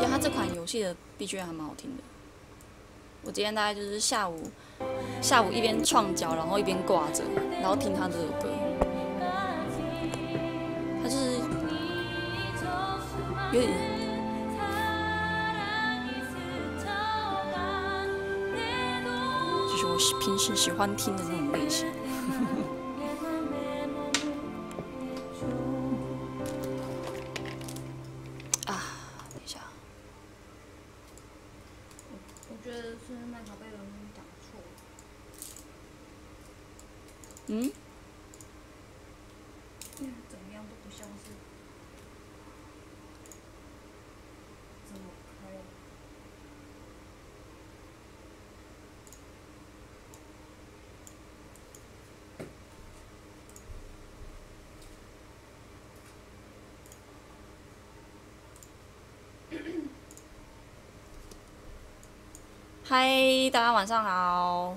其实它这款游戏的 BGM 还蛮好听的。我今天大概就是下午一边创脚，然后一边挂着，然后听他这首歌。他就是有点，就是我平时喜欢听的那种类型。嗯， 怎么样都不像是这么开。 嗨，大家晚上好。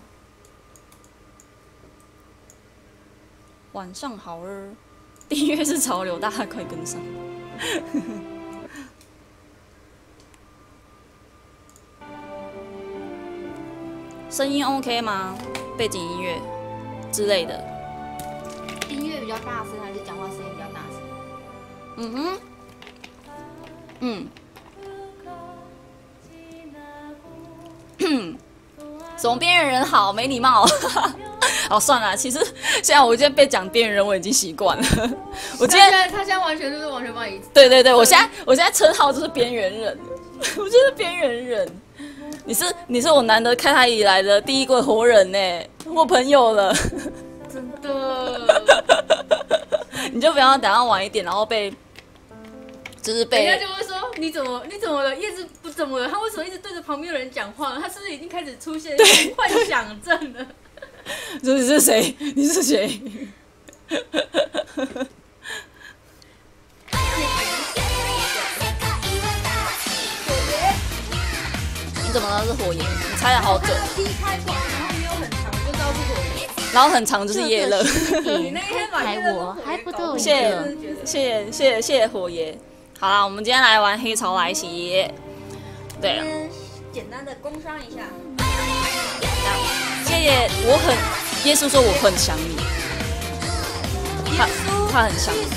晚上好儿，订阅是潮流，大家快跟上。声音 OK 吗？背景音乐之类的。 音乐比较大声，还是讲话声音比较大声？ 嗯哼，什么边缘人好，没礼貌。好，算了，其实现在我今天被讲边缘人，我已经习惯了。我今天他现在完全就是完全把你对，我现在称号就是边缘人，我就是边缘人。你是我难得开台以来的第一个活人呢，我朋友了。 真的。 你就不要等到晚一点，然后被人家就会说你怎么了？叶子不怎么了？他为什么一直对着旁边的人讲话？他是不是已经开始出现幻想症了？ 你是谁？你是谁？你怎么了？是火焰？你猜的好准。 踢开光，然后没有很长，就知道是火焰。 然后很长就是叶乐。 你那一天买我还不够谢谢火爷。好啦，我们今天来玩黑潮来袭。对了， 简单的工商一下。 谢谢，耶稣说我很想你，他很想你，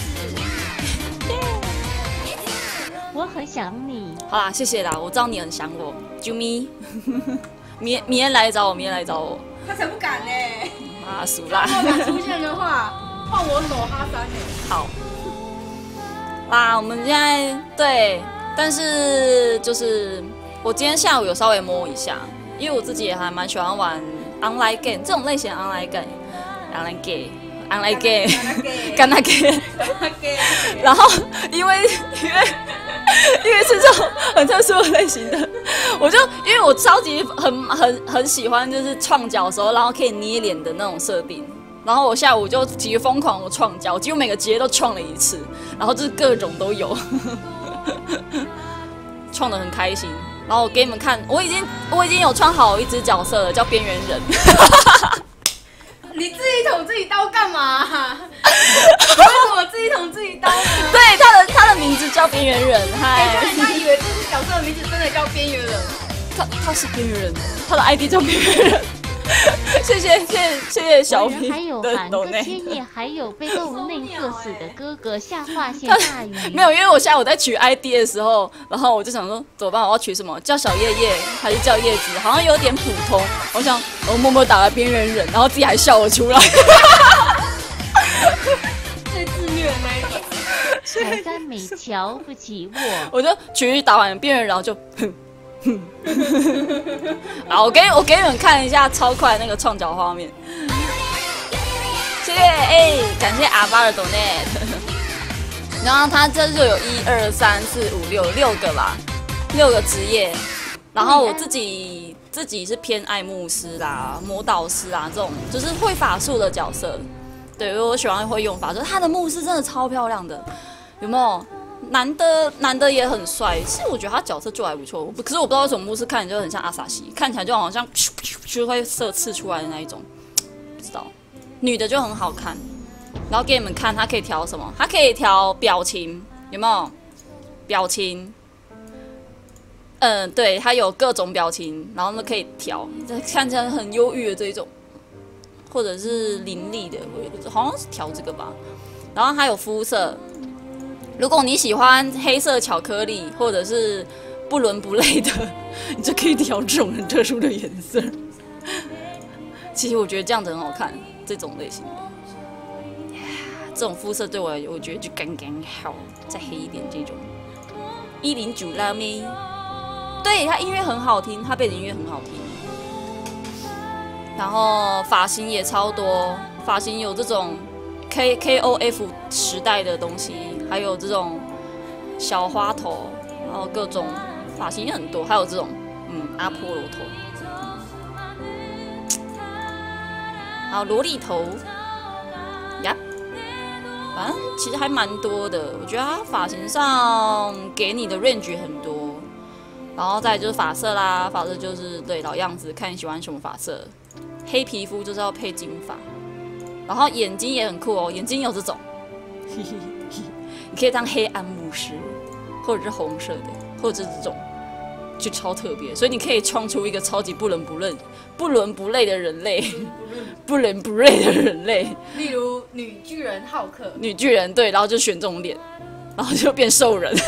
我很想你。 好啦，谢谢啦，我知道你很想我，啾咪，明天来找我， 他才不敢呢。 啊，熟啦。 如果敢出现的话，换我手哈三呢。 好，啦，我们现在对，但是就是我今天下午有稍微摸一下，因为我自己也还蛮喜欢玩 online game 这种类型的 online game，online game，干那 game， 然后因为是这种很特殊的类型的，因为我超级很喜欢就是创角的时候，然后可以捏脸的那种设定。然后我下午就极疯狂的创角，几乎每个节都创了一次，然后就是各种都有，创得很开心。然后我给你们看，我已经有创好一只角色了，叫边缘人。 你自己捅自己刀干嘛？为什么自己捅自己刀呢？ 对，他的名字叫边缘人，嗨。 人家以为这只角色的名字真的叫边缘人。 他是边缘人，他的 ID 叫边缘人。谢谢小皮还有韩哥千叶，还有被露内射死的哥哥下划线大鱼。 没有，因为我下午在取 ID 的时候，然后我就想说怎么办？我要取什么？叫小叶叶还是叫叶子？好像有点普通。我想我默默打了边缘人，然后自己还笑了出来。 最自虐的那一种。 台山美瞧不起我。 我就取打完边缘人，然后就好，我给你们看一下超快那个创角画面。谢谢感谢阿巴的 donate。然后他这就有1、2、3、4、5、6个吧，6个职业。然后我自己是偏爱牧师啦、魔导师啊这种，就是会法术的角色。对，因为我喜欢会用法术。他的牧师真的超漂亮的，有没有？男的也很帅，其实我觉得他角色就还不错。可是我不知道为什么牧师看起来就很像阿萨西，看起来就好像就会射刺出来的那一种，不知道。女的就很好看，然后给你们看，她可以调什么？她可以调表情，有没有？表情， 对，它有各种表情，然后呢可以调，看起来很忧郁的这一种，或者是凌厉的，好像是调这个吧。然后还有肤色，如果你喜欢黑色巧克力或者是不伦不类的，你就可以调这种很特殊的颜色。其实我觉得这样子很好看，这种类型的。这种肤色对我来讲，我觉得就刚刚好，再黑一点这种。109拉妹，对，它音乐很好听，它背景音乐很好听。然后发型也超多，发型有这种 KOF 时代的东西，还有这种小花头，然后各种发型也很多，还有这种阿波罗头，还有萝莉头呀。反正其实还蛮多的，我觉得它发型上给你的 range 很多，然后再就是发色啦，发色就是对老样子，看你喜欢什么发色。黑皮肤就是要配金发，然后眼睛也很酷哦，眼睛有这种，你可以当黑暗牧师，或者是红色的，或者是这种，就超特别，所以你可以创出一个超级不伦不类的人类。不伦不类的人类， 例如女巨人浩克， 女巨人对，然后就选这种脸，然后就变兽人。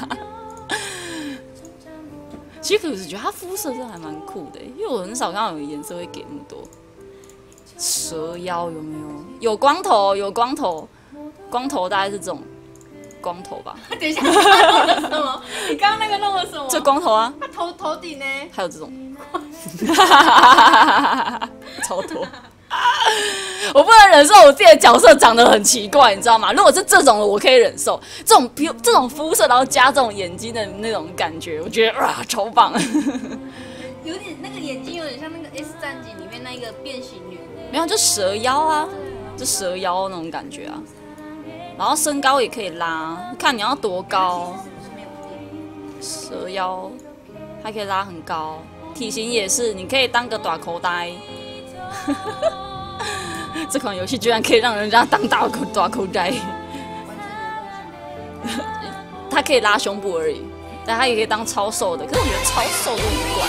其实我是觉得他肤色真的还蛮酷的，因为我很少看到有颜色会给那么多。蛇妖有没有？有光头，有光头，光头大概是这种光头吧。 等一下，你刚刚弄了什么？你刚刚那个弄了什么？ 这光头啊， 他头顶呢？ 还有这种，超多。我不能忍受我自己的角色长得很奇怪，你知道吗？如果是这种的，我可以忍受。这种肤色，然后加这种眼睛的那种感觉，我觉得超棒。 有点那个眼睛有点像那个 S 战警里面那个变形女， 没有就蛇妖啊，就蛇妖那种感觉啊。然后身高也可以拉，看你要多高。蛇妖还可以拉很高，体型也是，你可以当个短口袋。这款游戏居然可以让人家当大口袋，它可以拉胸部而已，但它也可以当超瘦的。可是我觉得超瘦都很怪。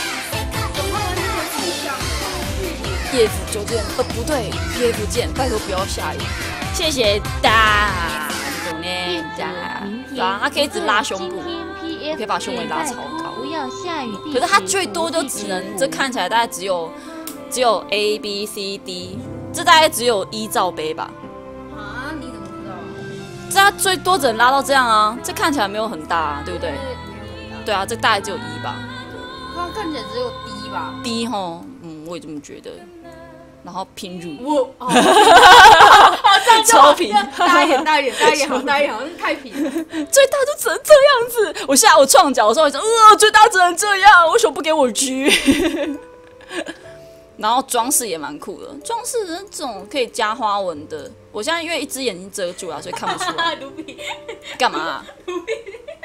叶子九剑，不对，叶子剑，拜托不要下雨。谢谢大懂呢，对啊，它可以一直拉胸部，可以把胸围拉超高。 不要下雨。 可是它最多就只能，这看起来大概只有 A B C D， 这大概只有1罩杯吧。 啊？你怎么知道？ 这它最多只能拉到这样啊，这看起来没有很大啊，对不对？对啊，这大概只有1吧。 它看起来只有 D 吧 ？D 吼，我也这么觉得。然后平乳， 我超平，大一点，好大一点，好像太平了。 最大就只能这样子。我下午创脚的时候，我说，最大只能这样，为什么不给我 G？ 然后装饰也蛮酷的，装饰那种可以加花纹的。我现在因为一只眼睛遮住了，所以看不出来。 卢比， 干嘛啊？ 卢比，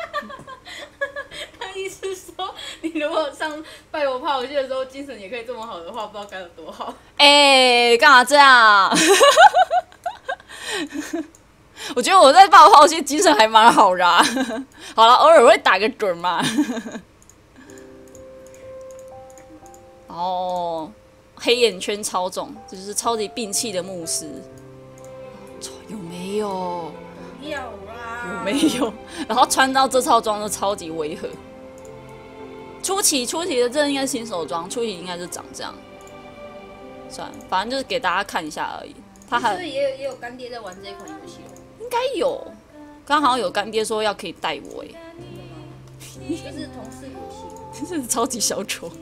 他意思说，你如果上拜罗泡戏的时候精神也可以这么好的话，不知道该有多好。 干嘛这样？我觉得我在拜罗泡戏精神还蛮好的啊。好了，偶尔会打个盹嘛。哦。黑眼圈超重，这就是超级病气的牧师，有没有？ 有啦， 有没有？然后穿到这套装就超级违和。初期的这应该是新手装，初期应该是长这样。算了，反正就是给大家看一下而已。他还是也有干爹在玩这一款游戏哦。 应该有，刚好有干爹说要可以带我就是同事武器， 真是超级小丑。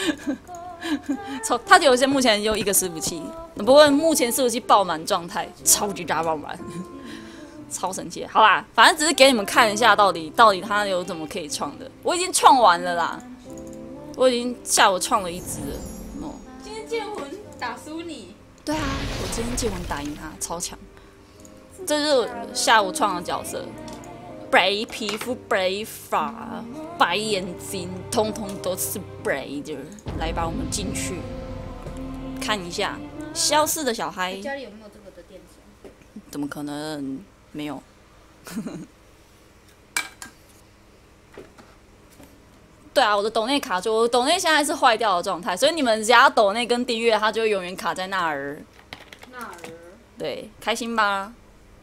他有些目前有1个伺服器，不过目前伺服器爆满状态，超级大爆满，超神奇。好啦，反正只是给你们看一下到底他有怎么可以创的。我已经创完了啦，我已经下午创了1只了。哦， 今天剑魂打输你。 对啊，我今天剑魂打赢他，超强。这是我下午创的角色。白皮肤、白发、白眼睛，通通都是白的。来吧，我们进去看一下消失的小孩。 家里有没有这个的电池？ 怎么可能没有？ 对啊，我的抖内卡住，我的抖内现在是坏掉的状态，所以你们只要抖内跟订阅，它就会永远卡在那儿。对，开心吧？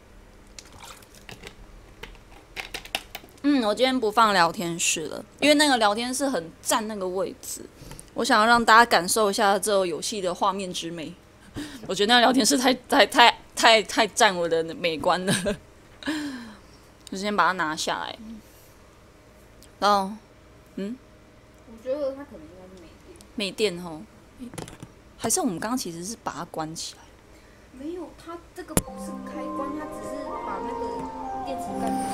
我今天不放聊天室了，因为那个聊天室很占那个位置，我想要让大家感受一下这游戏的画面之美。我觉得那个聊天室太占我的美观了，就先把它拿下来。然后， 我觉得它可能应该是没电吼，还是我们刚刚其实是把它关起来？ 没有，它这个不是开关，它只是把那个电池盖住。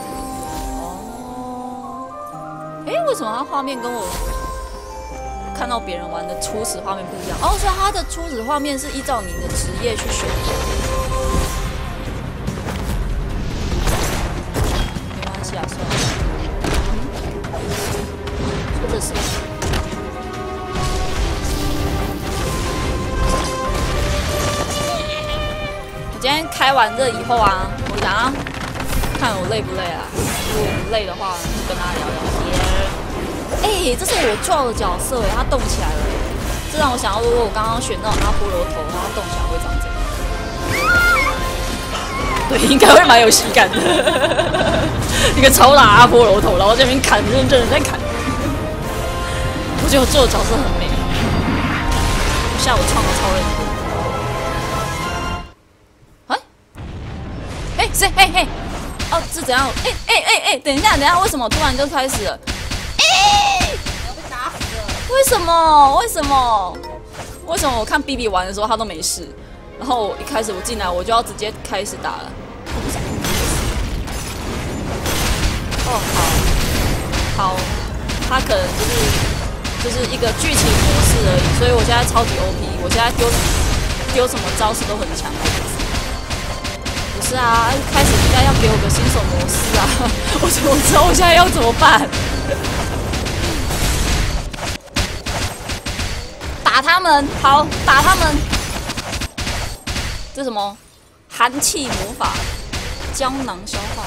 为什么它画面跟我看到别人玩的初始画面不一样？所以它的初始画面是依照你的职业去选的。没关系啊，算了。说这是。我今天开完这以后啊，我想要看我累不累啊。如果不累的话，就跟他聊聊天。这是我撞的角色他动起来了，这让我想到，如果我刚刚选到阿波罗头，然后动起来会长怎样？对，应该会蛮有喜感的。一个超大阿波罗头，然后这边砍，认真的在砍。我觉得我做的角色很美，下午创的超认真。谁？是怎样？等一下，为什么突然就开始了？ 要被打死了！ 为什么？为什么我看 BB 玩的时候他都没事，然后我一开始我进来我就要直接开始打了？好，他可能就是一个剧情模式而已，所以我现在超级 OP， 我现在丢什么招式都很强。不是啊，一开始应该要给我个新手模式啊！我知道我现在要怎么办？打他们，好，打他们！这什么？寒气魔法，胶囊消化。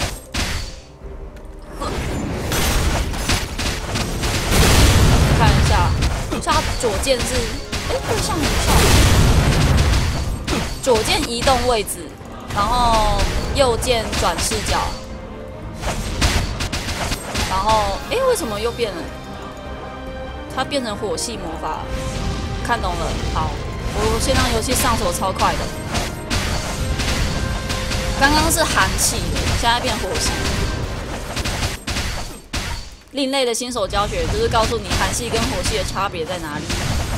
看一下，所以他左键是，对象无效。左键移动位置。然后右键转视角，然后为什么又变了？它变成火系魔法，看懂了。好，我现在游戏上手超快的。刚刚是寒气的，现在变火系。另类的新手教学就是告诉你寒系跟火系的差别在哪里。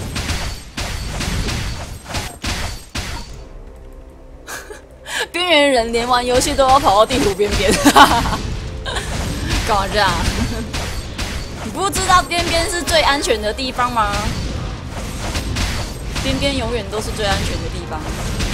边缘人连玩游戏都要跑到地图边边，干嘛这样？你不知道边边是最安全的地方吗？边边永远都是最安全的地方。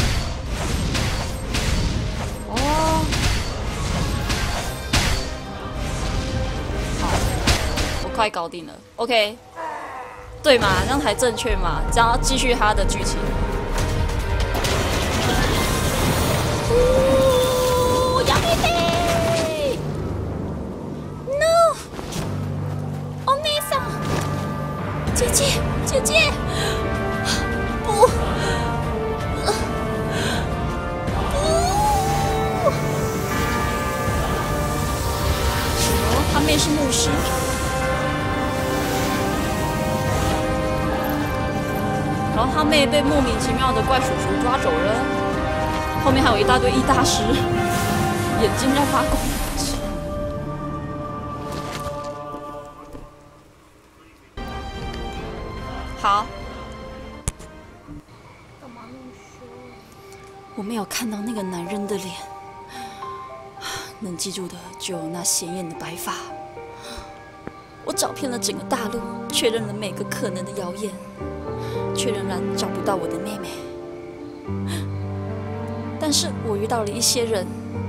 好，我快搞定了。OK， 对嘛？这样才正确嘛？这样要继续他的剧情。やめて ！No， お姉さん，姐姐，不，他妹是牧师。然后他妹被莫名其妙的怪叔叔抓走了。后面还有一大堆易大师，眼睛在发光。好， 干嘛那么凶？ 我没有看到那个男人的脸，能记住的只有那鲜艳的白发。我找遍了整个大陆，确认了每个可能的谣言，却仍然找不到我的妹妹。但是我遇到了一些人，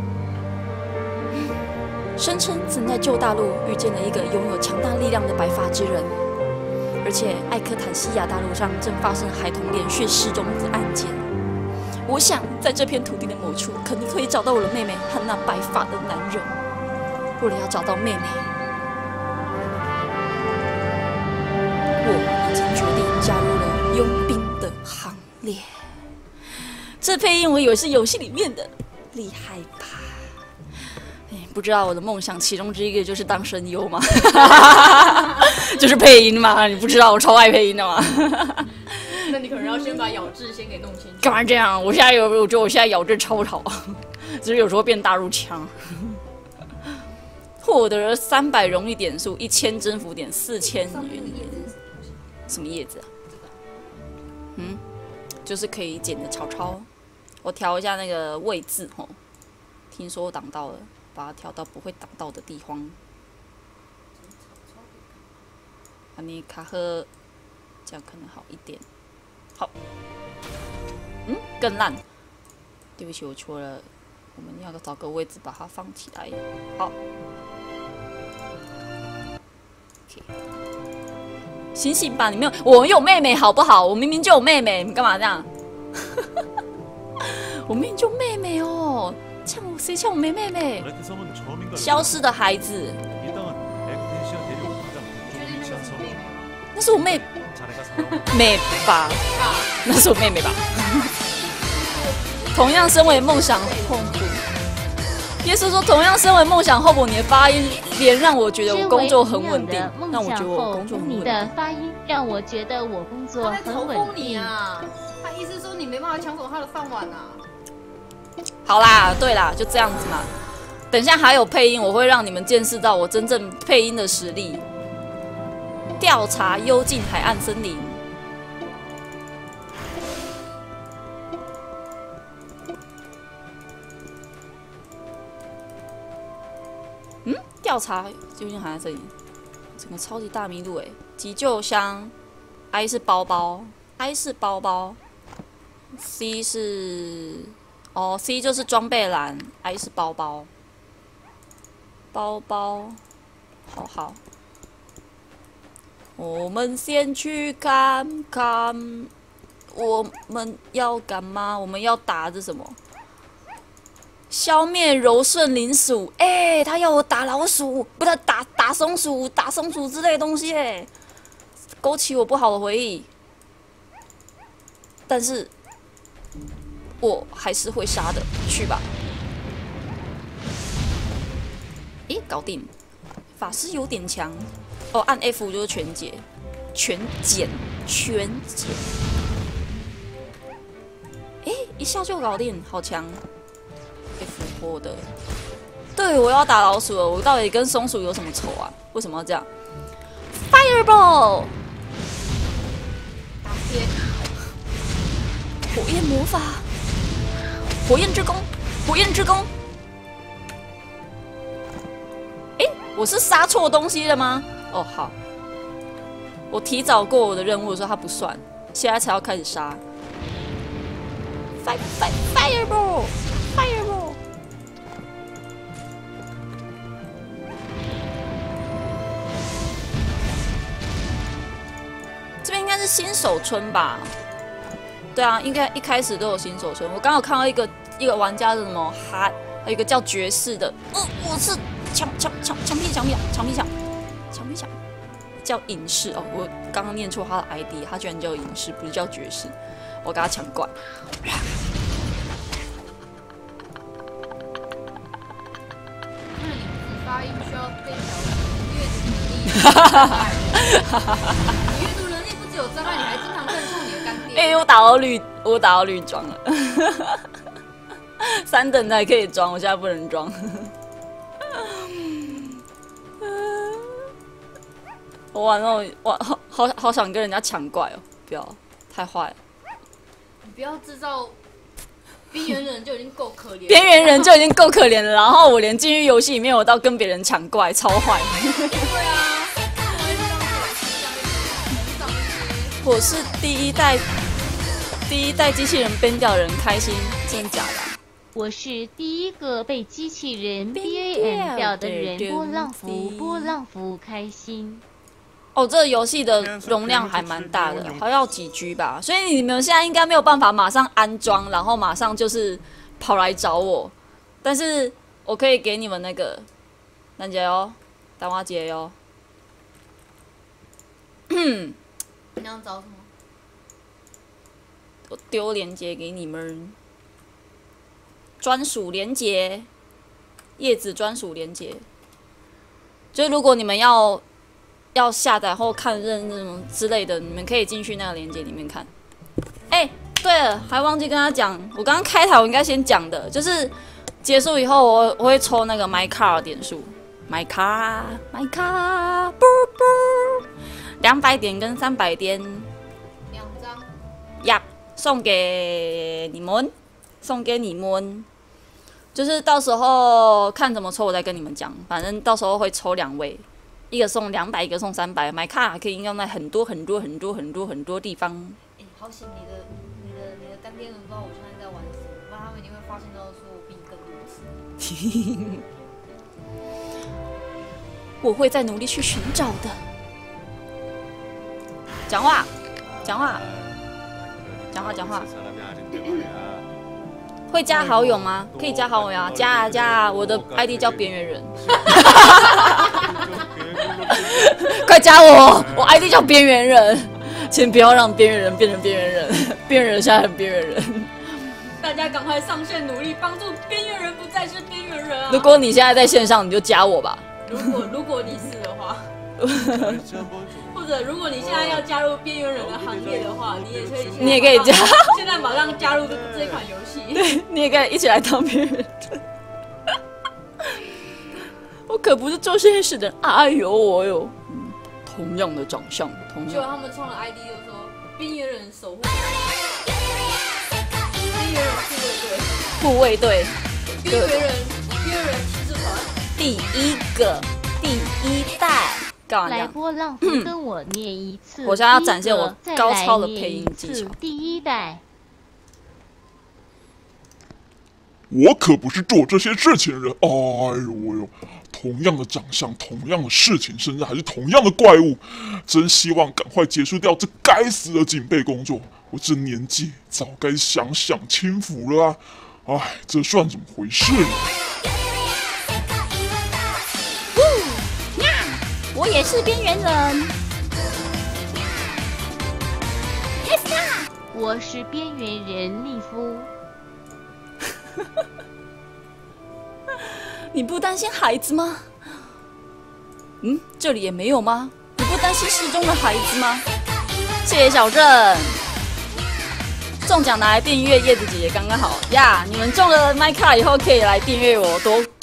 声称曾在旧大陆遇见了一个拥有强大力量的白发之人，而且艾克坦西亚大陆上正发生孩童连续失踪的案件。我想在这片土地的某处，可能可以找到我的妹妹和那白发的男人。为了要找到妹妹， 佣兵的行列。这配音我以为是游戏里面的，厉害吧？不知道我的梦想其中之一个就是当声优吗？就是配音吗？你不知道我超爱配音的吗？ 那你可能要先把咬字先给弄清楚。 干嘛这样？我觉得我现在咬字超好，只是有时候变大陆腔。获得了300荣誉点数，1000征服点，4000云。什么叶子啊？就是可以捡的草草。我调一下那个位置吼，听说我挡到了。把它调到不会挡到的地方。安尼卡赫，这样可能好一点。好，更烂。对不起，我错了。我们要找个位置把它放起来。好。OK。醒醒吧，你没有，我有妹妹好不好？我明明就有妹妹，你干嘛这样？我明明就妹妹哦。谁抢我妹妹？消失的孩子，那是我妹吧？那是我妹妹吧？同样身为梦想候补，耶稣说，同样身为梦想候补，你的发音连让我觉得我工作很稳定，让我觉得我工作很稳定。 你的发音让我觉得我工作很稳定啊！他意思说你没办法抢走他的饭碗啊！ 好啦，对啦，就这样子嘛。等一下还有配音，我会让你们见识到我真正配音的实力。调查幽静海岸森林。调查幽静海岸森林，整个超级大迷路急救箱 ，I 是包包 ，I 是包包 ，C 是。C 就是装备栏 ，I 是包包，包包，好，我们先去看看，我们要干嘛？我们要打这什么？消灭柔顺灵鼠，他要我打老鼠，不是打松鼠，打松鼠之类的东西，勾起我不好的回忆，但是。我还是会杀的，去吧。搞定。法师有点强。按 F 就是全解，全减。一下就搞定，好强。F 波的。对，我要打老鼠了，我到底跟松鼠有什么仇啊？为什么要这样 ？Fireball。火焰魔法。火焰之弓，火焰之弓。我是杀错东西了吗？好，我提早过我的任务的时候，它不算，现在才要开始杀。Fireball， 这边应该是新手村吧？对啊，应该一开始都有新手村。我刚好看到一个玩家的什么还有一个叫爵士的，我是墙壁墙，叫隐士我刚刚念错他的 ID， 他居然叫隐士，不是叫爵士，我跟他抢怪。 发音需要被调整，阅读能力。你阅读能力不只有障碍，你还经常认错你的干爹。 我打到绿装了，3等才可以装，我现在不能装。我完了，我好想跟人家抢怪不要，太坏了。 你不要制造。边缘人就已经够可怜， 然后我连进入游戏里面，我到跟别人抢怪，超坏。 对啊， 我是第一代机器人编掉人，开心，真的假的？ 我是第一个被机器人 BAN 掉的人，波浪符开心。 这个游戏的容量还蛮大的，好像要几 G 吧，所以你们现在应该没有办法马上安装，然后马上就是跑来找我，但是我可以给你们那个蛋姐蛋花姐你要找什么？ 我丢链接给你们，专属链接，叶子专属链接。就如果你们要下载或看认那种之类的，你们可以进去那个链接里面看。对了，还忘记跟他讲，我刚刚开台我应该先讲的，就是结束以后我会抽那个 My Car 点数，My Car， 200点跟300点，2 张呀，送给你们，就是到时候看怎么抽，我再跟你们讲。反正到时候会抽2位，一个送200，一个送300。买卡可以应用在很多地方。 好险你的干爹们不知道我现在在玩什么，不然他们一定会发现到说我比你更弱智。 我会再努力去寻找的。讲话。会加好友吗？可以加好友呀，加啊！我的 ID 叫边缘人，快加我！我 ID 叫边缘人，请不要让边缘人变成边缘人，边缘人现在很边缘人。 大家赶快上线努力，帮助边缘人不再是边缘人啊！ 如果你现在在线上，你就加我吧。 如果你是的话。或者，如果你现在要加入边缘人的行列的话，你也可以加。现在马上加入这款游戏。 对，你也可以一起来当边缘人。我可不是做这件事的人。哎呦我哟，同样的长相， 结果他们创了 ID 就说边缘人守护，边缘人护卫队，边缘人骑士团， 第一代。 来波浪符跟我念一次， 我现在要展现我高超的配音技巧。 第一代， 我可不是做这些事情的人。哎呦我哟，同样的长相，同样的事情，甚至还是同样的怪物，真希望赶快结束掉这该死的警备工作。我这年纪早该享清福了啊！哎，这算怎么回事呢？ 我也是边缘人。 我是边缘人利夫。 你不担心孩子吗？这里也没有吗？你不担心失踪的孩子吗？谢谢小郑。中奖拿来订阅叶子姐姐刚刚好呀！你们中了麦卡以后可以来订阅我，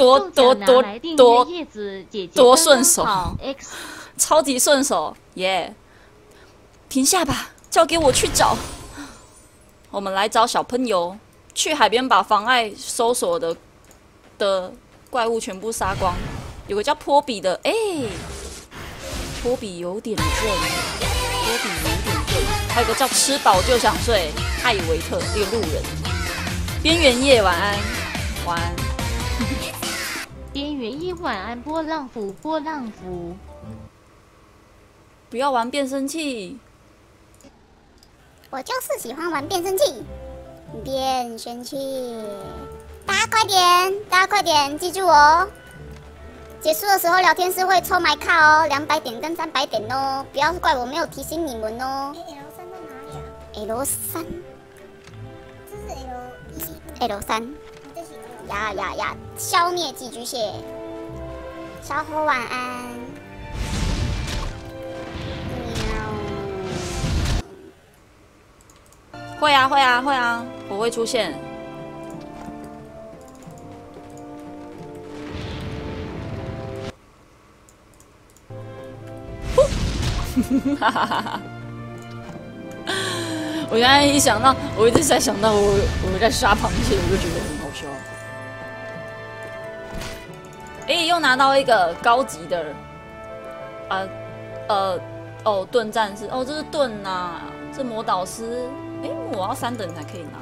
多顺手，超级顺手耶！停下吧，交给我去找。我们来找小朋友，去海边把妨碍搜索的怪物全部杀光。有个叫波比的，波比有点正，还有个叫吃饱就想睡，艾维特一个路人。边缘夜晚安，晚安。 边缘夜晚安，波浪符。 不要玩变声器。 我就是喜欢玩变声器，变声器。大家快点，记住哦！结束的时候聊天室会抽买卡哦，200点跟300点哦，不要怪我没有提醒你们哦。L3在哪里啊？L3，这是 L3。呀，消灭寄居蟹。小伙晚安。 会啊，我会出现。我刚才一想到，我一直在想到我在杀螃蟹，我就觉得很好笑。又拿到一个高级的，盾战士，这是盾啊，这魔导师，我要3等才可以拿。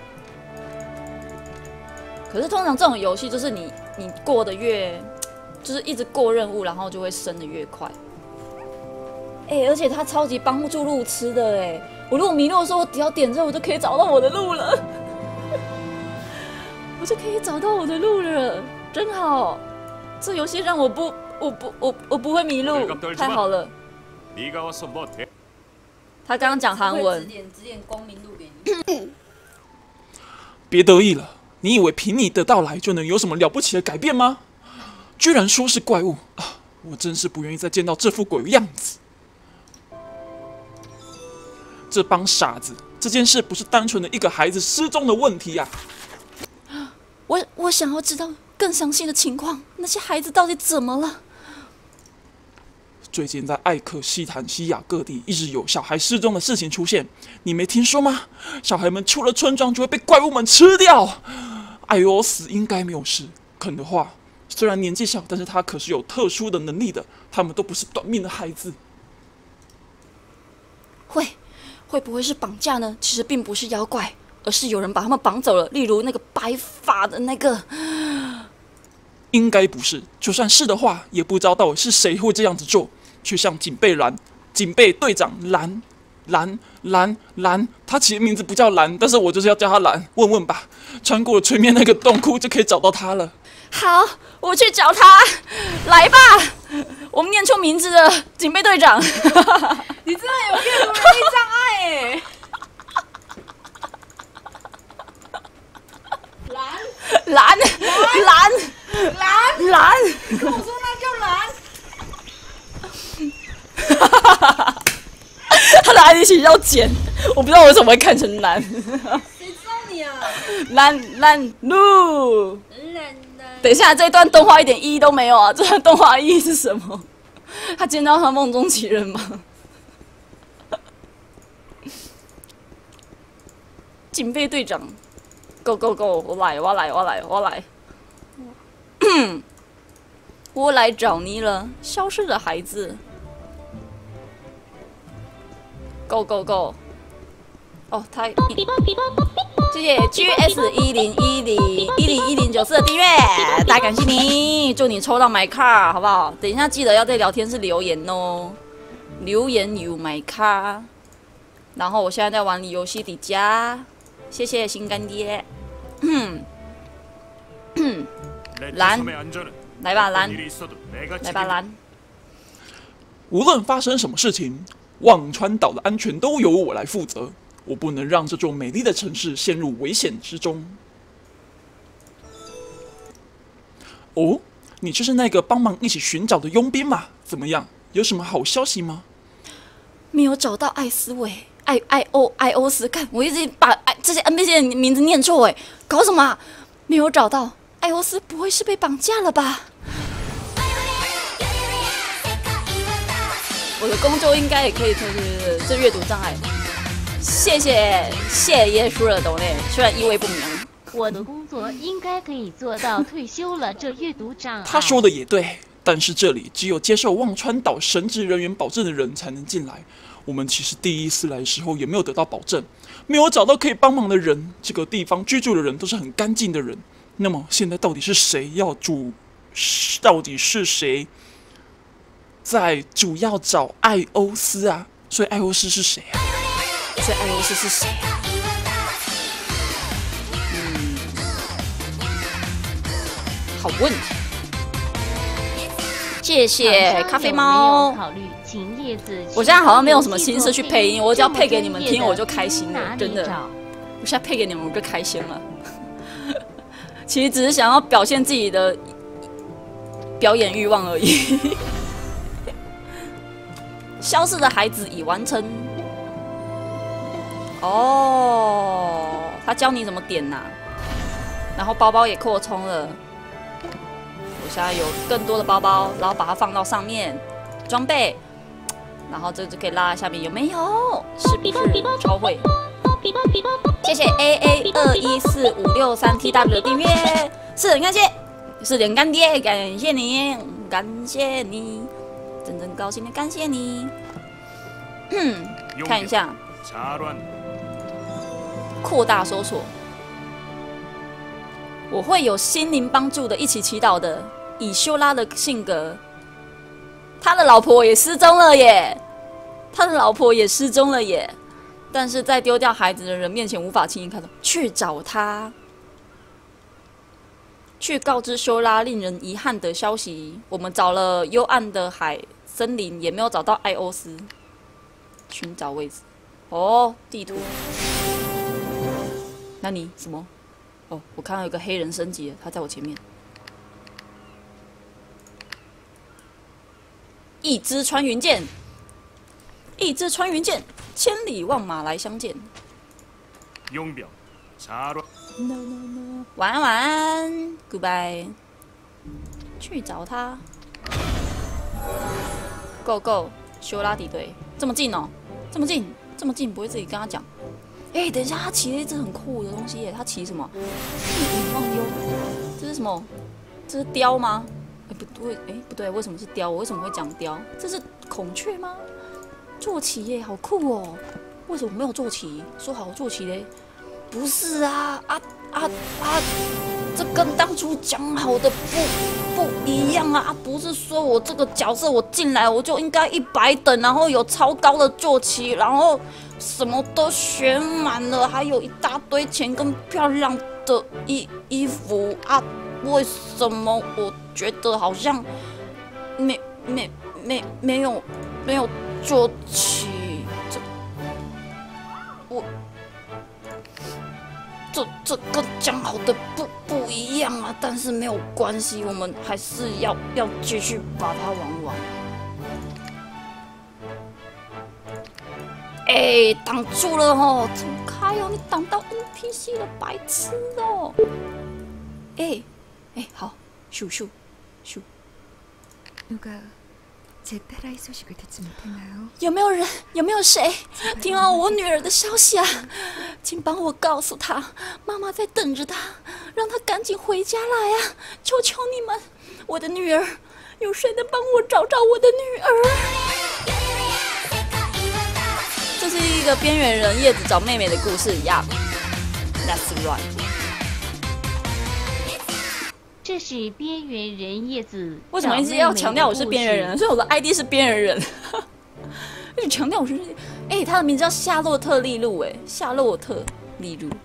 可是通常这种游戏就是你过得越，就是一直过任务，然后就会升得越快。而且它超级帮助路痴的我如果迷路的时候，我只要点这，我就可以找到我的路了，真好。这游戏让我不会迷路，太好了。 他刚刚讲韩文。 指点光明路给你。 别得意了，你以为凭你的到来就能有什么了不起的改变吗？居然说是怪物啊！我真是不愿意再见到这副鬼样子。这帮傻子，这件事不是单纯的一个孩子失踪的问题啊！ 我想要知道更详细的情况，那些孩子到底怎么了？ 最近在艾克西坦西亚各地一直有小孩失踪的事情出现，你没听说吗？小孩们出了村庄就会被怪物们吃掉。艾欧斯应该没有事，肯的话，虽然年纪小，但是他可是有特殊的能力的。他们都不是短命的孩子。 会不会是绑架呢？其实并不是妖怪，而是有人把他们绑走了。例如那个白发的那个。 应该不是，就算是的话，也不知道到底是谁会这样子做。却向警备队长蓝，他其实名字不叫蓝，但是我就是要叫他蓝。问问吧，穿过前面那个洞窟就可以找到他了。 好，我去找他。来吧，我们念出名字的警备队长。 你真的有阅读能力障碍耶！ 蓝， 你跟我说那叫蓝。 他的 ID 其实叫简，我不知道为什么会看成蓝。 谁知道你啊？ 蓝路。等一下，这段动画一点意义都没有啊！这段动画意义是什么？他见到他梦中情人吗？警备队长 ，Go Go Go！ 我来！我来找你了，消失的孩子。Go Go Go！ 哦，他谢谢 GS10101094的订阅，大感谢你，祝你抽到买卡，好不好？等一下记得要在聊天室留言哦，留言有买卡。然后我现在在玩游戏底加，谢谢新干爹。蓝，来吧蓝， 无论发生什么事情，忘川岛的安全都由我来负责。我不能让这座美丽的城市陷入危险之中。哦，你就是那个帮忙一起寻找的佣兵嘛？怎么样？有什么好消息吗？ 没有找到艾斯维，艾欧斯，看我一直把这些 NPC 的名字念错哎，搞什么啊？没有找到艾欧斯，不会是被绑架了吧？我的工作应该也可以这阅读障碍。谢谢耶稣的抖内，虽然意味不明。 我的工作应该可以做到退休了，这阅读障碍。 他说的也对，但是这里只有接受忘川岛神职人员保证的人才能进来。我们其实第一次来的时候也没有得到保证，没有找到可以帮忙的人。这个地方居住的人都是很干净的人。那么现在到底是谁到底是谁在主要找艾欧斯啊？所以艾欧斯是谁啊？ 所以艾欧斯是谁啊？好问题。谢谢咖啡猫。我现在好像没有什么心思去配音，我只要配给你们听我就开心了，真的。我现在配给你们我就开心了。其实只是想要表现自己的表演欲望而已。消失的孩子已完成。哦，他教你怎么点呐、然后包包也扩充了。我现在有更多的包包，然后把它放到上面，装备，然后这就可以拉在下面，有没有？是不是超会？谢谢 AA214563TW 的订阅，是很感谢，是很干爹，感谢你，感谢你，真正高兴的感谢你。看一下，扩大搜索。我会有心灵帮助的，一起祈祷的。以修拉的性格，他的老婆也失踪了耶，但是在丢掉孩子的人面前无法轻易看到，去找他，去告知修拉令人遗憾的消息。我们找了幽暗的森林，也没有找到艾欧斯。寻找位置， 哦，地图。那你什么？哦，我看到有个黑人升级了，他在我前面。一支穿云箭，一支穿云箭，千里望马来相见。 4秒。 晚安晚安 ，Goodbye。去找他。Go go， 修拉底队，这么近哦，这么近，这么近，不会自己跟他讲。哎，等一下，他骑了一只很酷的东西耶，他骑什么？忘忧，这是什么？这是雕吗？哎，不对，哎，不对，为什么是雕？我为什么会讲雕？这是孔雀吗？坐骑耶，好酷哦！为什么没有坐骑？说好坐骑嘞？不是啊，这跟当初讲好的不一样啊！不是说我这个角色我进来我就应该100等，然后有超高的坐骑，然后什么都选满了，还有一大堆钱跟漂亮的衣服啊！为什么我觉得好像没有坐骑？这跟讲好的不一样啊！但是没有关系，我们还是要继续把它玩完。哎，挡住了哦！怎么开哦？你挡到 NPC 了，白痴哦！哎，好，咻咻咻。有没有谁听到我女儿的消息啊？请帮我告诉她，妈妈在等着她，让她赶紧回家来啊！求求你们，我的女儿，有谁能帮我找我的女儿？这是一个边缘人叶子找妹妹的故事一样。That's right。 这是边缘人叶子。 为什么一直要强调我是边缘人？所以我的 ID 是边缘人，一直强调我是。他的名字叫夏洛特利路，夏洛特利路，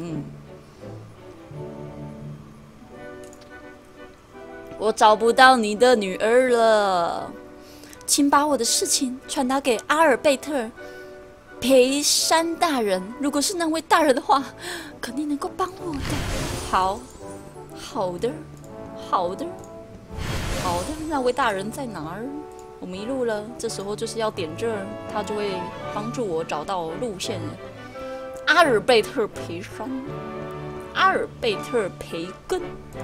我找不到你的女儿了，请把我的事情传达给阿尔贝特·培山大人。如果是那位大人的话，肯定能够帮我的。好的，那位大人在哪儿？我迷路了，这时候就是要点这儿，他就会帮助我找到路线了。阿尔贝特·培山，阿尔贝特·培根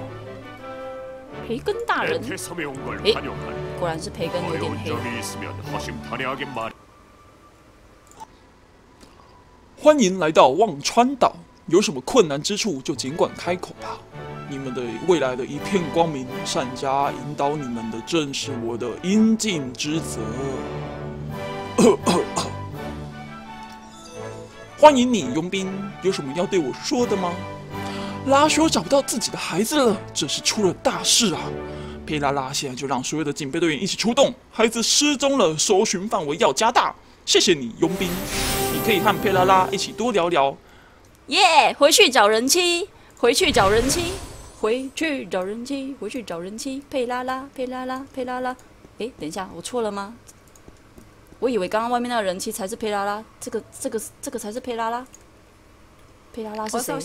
大人。果然是培根有点黑。 欢迎来到忘川岛，有什么困难之处就尽管开口吧。你们的未来的一片光明，善加引导你们的正是我的应尽之责。欢迎你，佣兵，有什么要对我说的吗？拉说找不到自己的孩子了，这是出了大事啊！佩拉拉现在就让所有的警备队员一起出动，孩子失踪了，搜寻范围要加大。谢谢你，佣兵，你可以和佩拉拉一起多聊聊。 耶！回去找人妻，佩拉拉。等一下，我错了吗？我以为刚刚外面那个人妻才是佩拉拉，这个才是佩拉拉。佩拉拉是谁？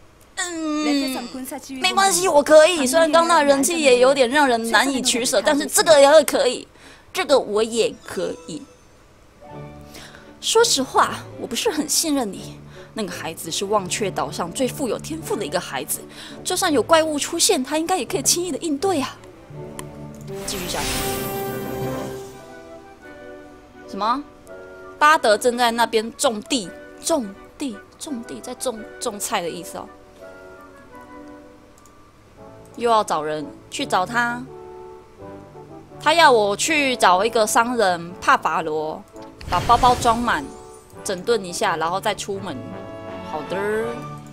没关系，我可以。虽然刚刚那个人妻也有点让人难以取舍，但是这个也可以，这个我也可以。说实话，我不是很信任你。那个孩子是忘却岛上最富有天赋的一个孩子，就算有怪物出现，他应该也可以轻易的应对啊。继续下去。什么？巴德正在那边种地，在种菜的意思哦。又要找人去找他，他要我去找一个商人帕法罗，把包包装满，整顿一下，然后再出门。好的。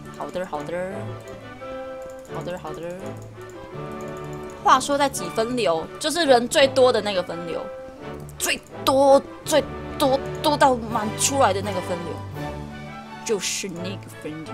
话说在几分流，就是人最多的那个分流，最多到满出来的那个分流，就是那个分流。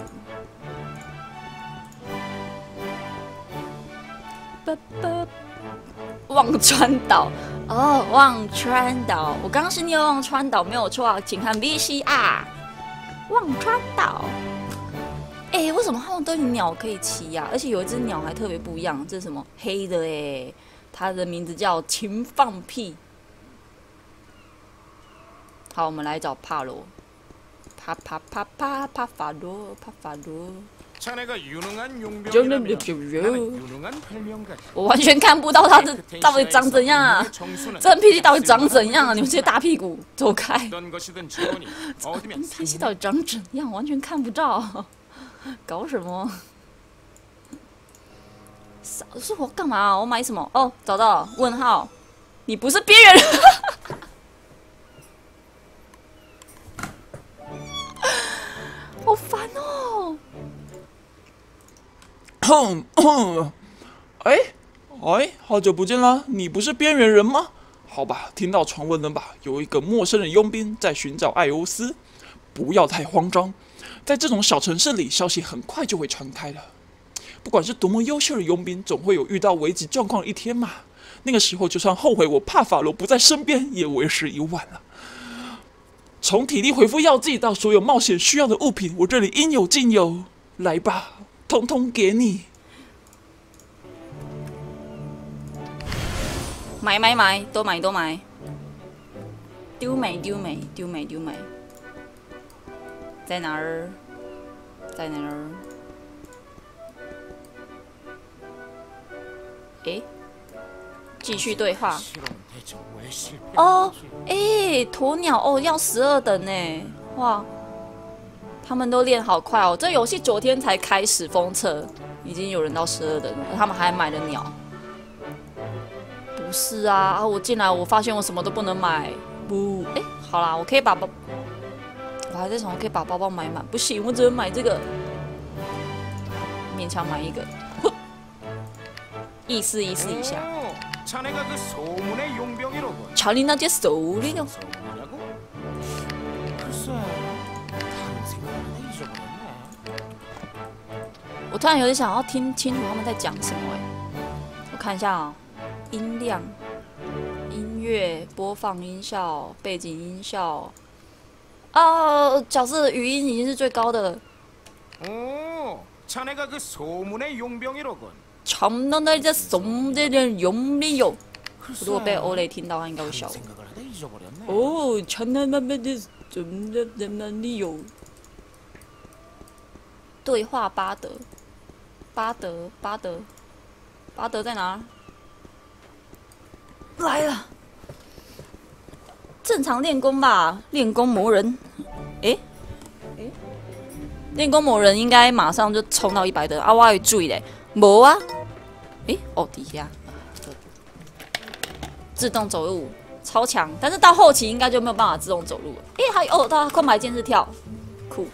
忘川岛哦，忘川岛，我刚刚是念忘川岛没有错啊，请看 VCR。忘川岛，哎，为什么他们都有鸟可以骑呀？而且有一只鸟还特别不一样，这是什么？黑的哎，它的名字叫勤放屁。好，我们来找帕罗，帕法罗。我完全看不到它的到底长怎样啊！这根屁屁到底长怎样啊？你们这些大屁股，走开！这根屁屁到底长怎样？完全看不到，搞什么？是我干嘛啊？我买什么？哦，找到了，问号，你不是边缘人。好烦哦！ 好久不见啦！你不是边缘人吗？好吧，听到传闻了吧？有一个陌生的佣兵在寻找艾欧斯。不要太慌张，在这种小城市里，消息很快就会传开了。不管是多么优秀的佣兵，总会有遇到危急状况的一天嘛。那个时候，就算后悔我帕法罗不在身边，也为时已晚了。从体力回复药剂到所有冒险需要的物品，我这里应有尽有。来吧，通通给你。 买，都买。丢美。在哪儿？诶，继续对话。哦，鸵鸟哦，要12等呢，哇！他们都练好快哦，这游戏昨天才开始封测，已经有人到12等了，他们还买了鸟。不是啊，我进来我发现我什么都不能买。不，好啦，我可以把包，我还在想我可以把包包买满，不行，我只能买这个，勉强买一个，意思一下。查理那些手里呢？我突然有点想要听清楚他们在讲什么我看一下啊，音量、音乐、播放音效、背景音效，角色的语音已经是最高的了。참나나이제송대는용리요。如果被欧雷听到，他应该会笑我。참나나나이제송대는용리요。对话巴德在哪？来了，正常练功吧，练功魔人。练功魔人应该马上就冲到100等啊！我还有注意嘞，没啊？底下自动走路超强，但是到后期应该就没有办法自动走路了。还有他空白键是跳，酷。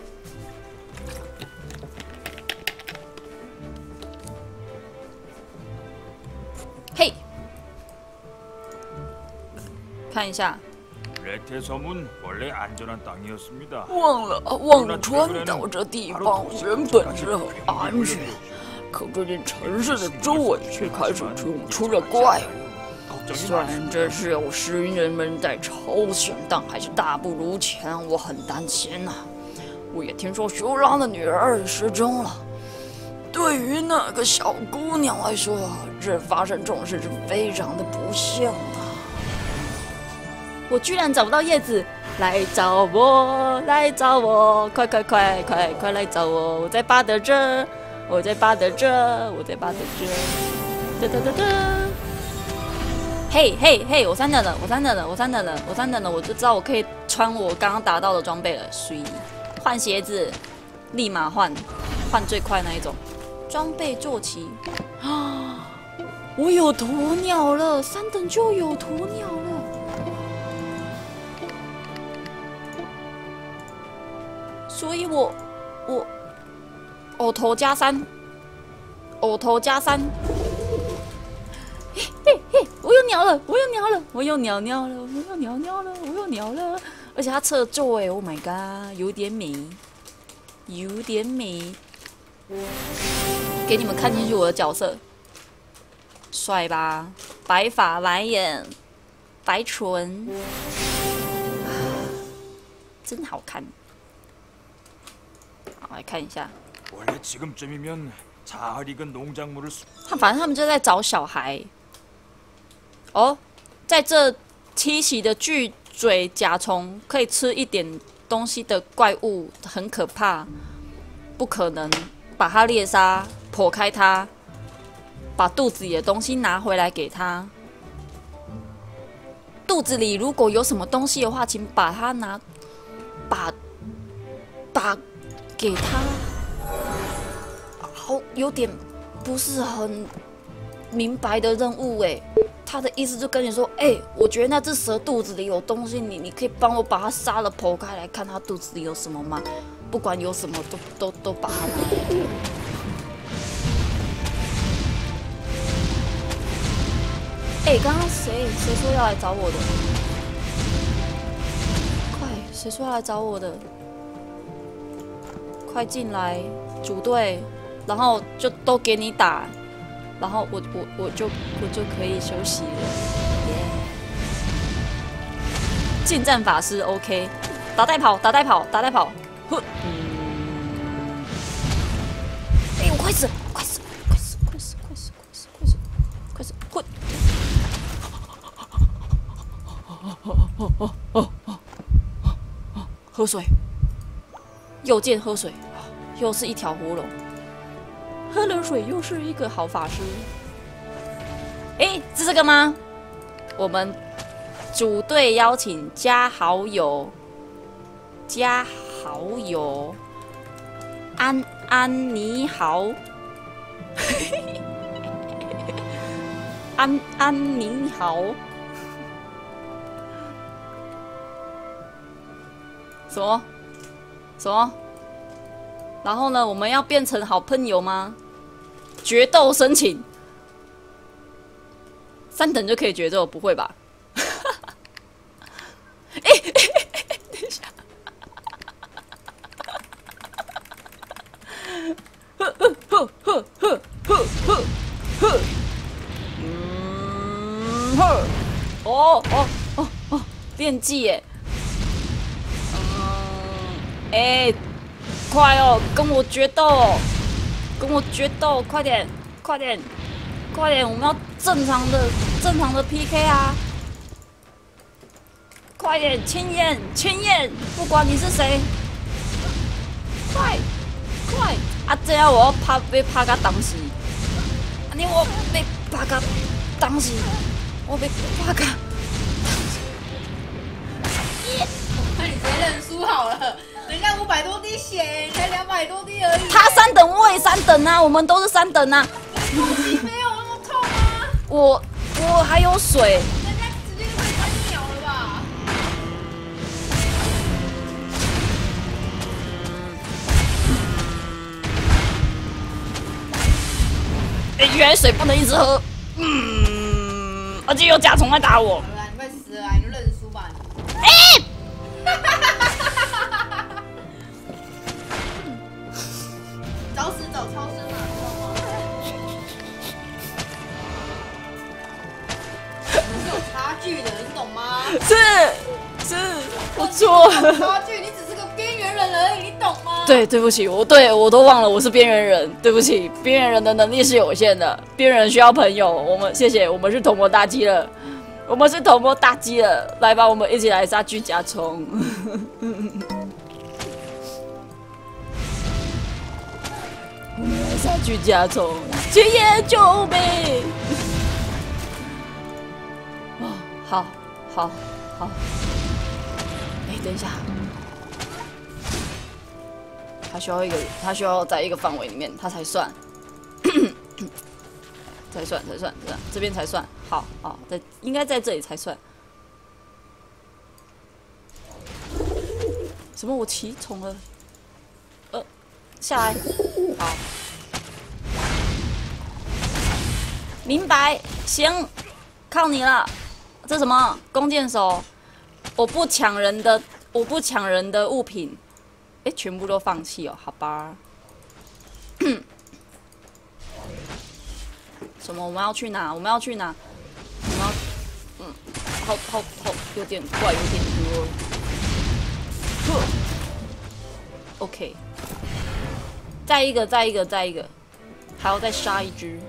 嘿，看一下。忘川岛这地方原本是很安全，可最近城市的周围却开始出了怪物。虽然这是有时人们在嘲笑，但还是大不如前，我很担心呐。我也听说修郎的女儿失踪了。对于那个小姑娘来说，这发生这种事是非常的不幸的。我居然找不到叶子，来找我，快来找我！我在巴德这，嘿，我3等了，我就知道我可以穿我刚刚达到的装备了。换鞋子，立马换最快那一种。装备坐骑啊！我有鸵鸟了，3等就有鸵鸟了。所以我偶头加3，我有鸟了，我有鸟了，而且它侧坐，Oh my god， 有点美。给你们看进去我的角色， 帅吧？白发白眼，白唇，真好看。好，来看一下。 원래 지금쯤이면 잘 익은 농작물을 反正他们就在找小孩。哦，在这栖息的巨嘴甲虫可以吃一点东西的怪物很可怕，不可能把它猎杀，剖开它，把肚子里的东西拿回来给它。肚子里如果有什么东西的话，请把它把给它。 好，有点不是很明白的任务哎。他的意思就跟你说，我觉得那只蛇肚子里有东西，你可以帮我把它杀了，剖开来看它肚子里有什么吗？不管有什么，都把它拿来。刚刚谁说要来找我的？快，谁说要来找我的？快进来，组队。 然后就都给你打，然后我就可以休息了。近战法师 OK， 打带跑，打带跑，打带跑。哼，我快死，快死，快死，快死，快死，快死，快死，快死，混！喝水，又见喝水，又是一条葫芦。 喝了水又是一个好法师。是这个吗？我们组队邀请加好友，加好友，安你好，安你好，什么？什么？ 然后呢？我们要变成好朋友吗？决斗申请，3等就可以决斗，不会吧？等一下，练技耶，快哦，跟我决斗！跟我决斗！快点，快点，快点！我们要正常的 PK 啊！快点，千燕，千燕，不管你是谁，快，快！这样我要被拍个当死！我被拍个当死！我被拍个。 那你直接认输好了。 人家500多滴血，你才200多滴而已。 他3等，我也3等啊，我们都是3等啊。 你呼吸没有那么痛啊？ 我还有水。 人家直接就被3秒了吧？ 原来水不能一直喝。而且有甲虫来打我。 好了，你快死了，你就认输吧。找死找超生啊！你是有差距的，你懂吗？ 是，我错了。 差距，你只是个边缘人而已，你懂吗？ 对不起，我都忘了我是边缘人，对不起，边缘人的能力是有限的，边缘人需要朋友。谢谢，我们是同谋大鸡了，我们是同谋大鸡了，来吧，我们一起来杀巨甲虫。我们来杀巨甲虫，千叶救命！好。等一下，他需要在一个范围里面，他才算，才算，这边才算。好，应该在这里才算。什么？我骑虫了？下来。好，明白，行，靠你了。这什么？弓箭手？我不抢人的物品。全部都放弃哦，好吧。 什么？我们要去哪？我们要去哪？我们要……好，有点怪，有点多。OK， 再一个，还要再杀一只。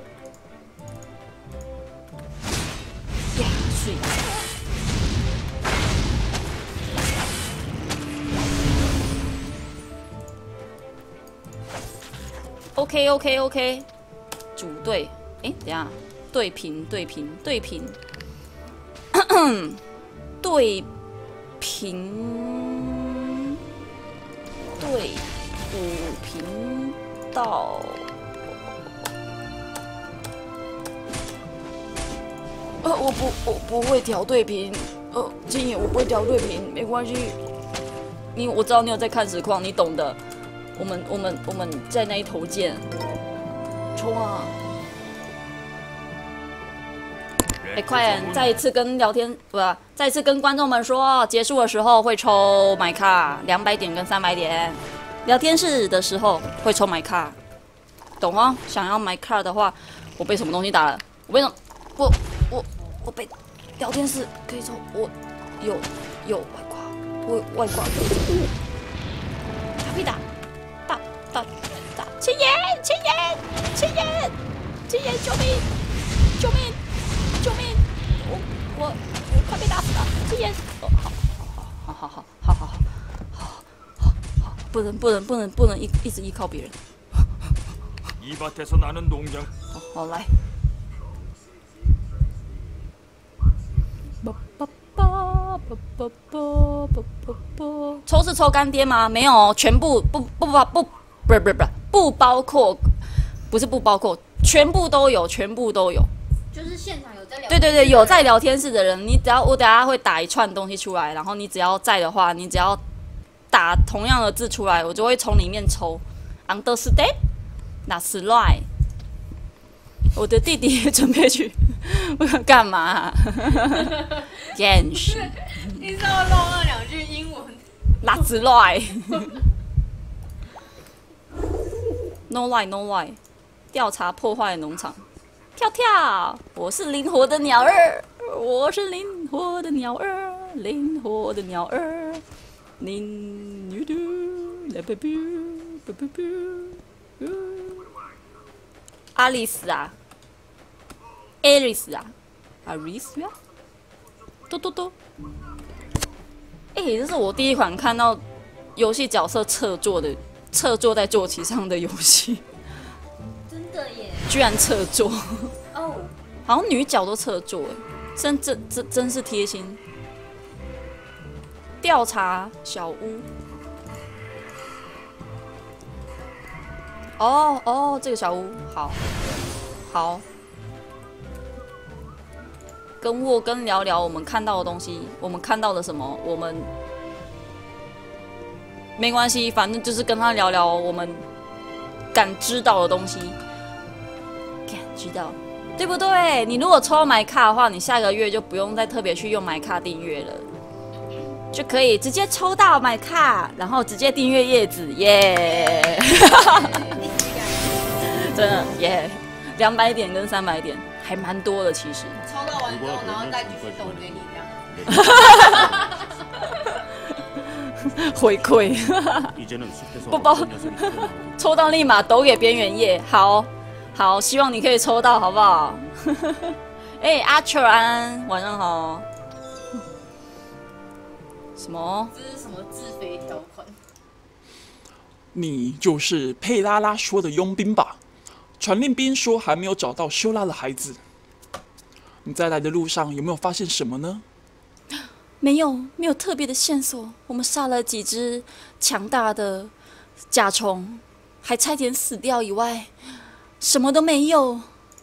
呀，睡。OK， 组队。哎，等一下，对平，对平，队伍频道。我不会调对频。金野，我不会调对频，没关系。我知道你有在看实况，你懂的。我们在那一头见。冲啊！快点！再一次跟再一次跟观众们说，结束的时候会抽买卡200点跟300点。聊天室的时候会抽买卡，懂哦？想要买卡的话，我被什么东西打了？我被什么？我被聊天室可以抽，我有外挂，我外挂可以抽。他被打，打！千言，救命！我快被打死了！千言，好，不能一直依靠别人。好来。抽是抽干爹吗？没有，全部不包括，不是不包括，全部都有。 就是现场有在聊。 对，有在聊天室的人，我等下会打一串东西出来，然后你只要在的话，你只要打同样的字出来，我就会从里面抽。Understand？ That's right。我的弟弟准备去干嘛？厌世。 你知道漏那2句英文 ？That's right。No lie。调查破坏农场。跳！我是灵活的鸟儿。阿丽丝啊，艾丽丝啊，阿丽丝啊，多。这是我第一款看到游戏角色侧坐在坐骑上的游戏。 真的耶！ 居然侧坐。 哦， 好像女角都侧坐，真是贴心。调查小屋。这个小屋好，跟沃根聊聊我们看到的东西，我们看到了什么？我们没关系，反正就是跟他聊聊我们感知到的东西。感知到，对不对？你如果抽到买卡的话，你下个月就不用再特别去用买卡订阅了，就可以直接抽到买卡，然后直接订阅叶子，耶！真的耶，200点跟300点还蛮多的，其实。 抽到完之后，然后再继续抖给你这样。 回馈，不包，抽到立马抖给边缘叶，好，希望你可以抽到，好不好？阿秋安，晚上好。什么？ 这是什么自肥条款？ 你就是佩拉拉说的佣兵吧？传令兵说还没有找到修拉的孩子。你在来的路上有没有发现什么呢？ 没有特别的线索。我们杀了几只强大的甲虫，还差点死掉以外，什么都没有。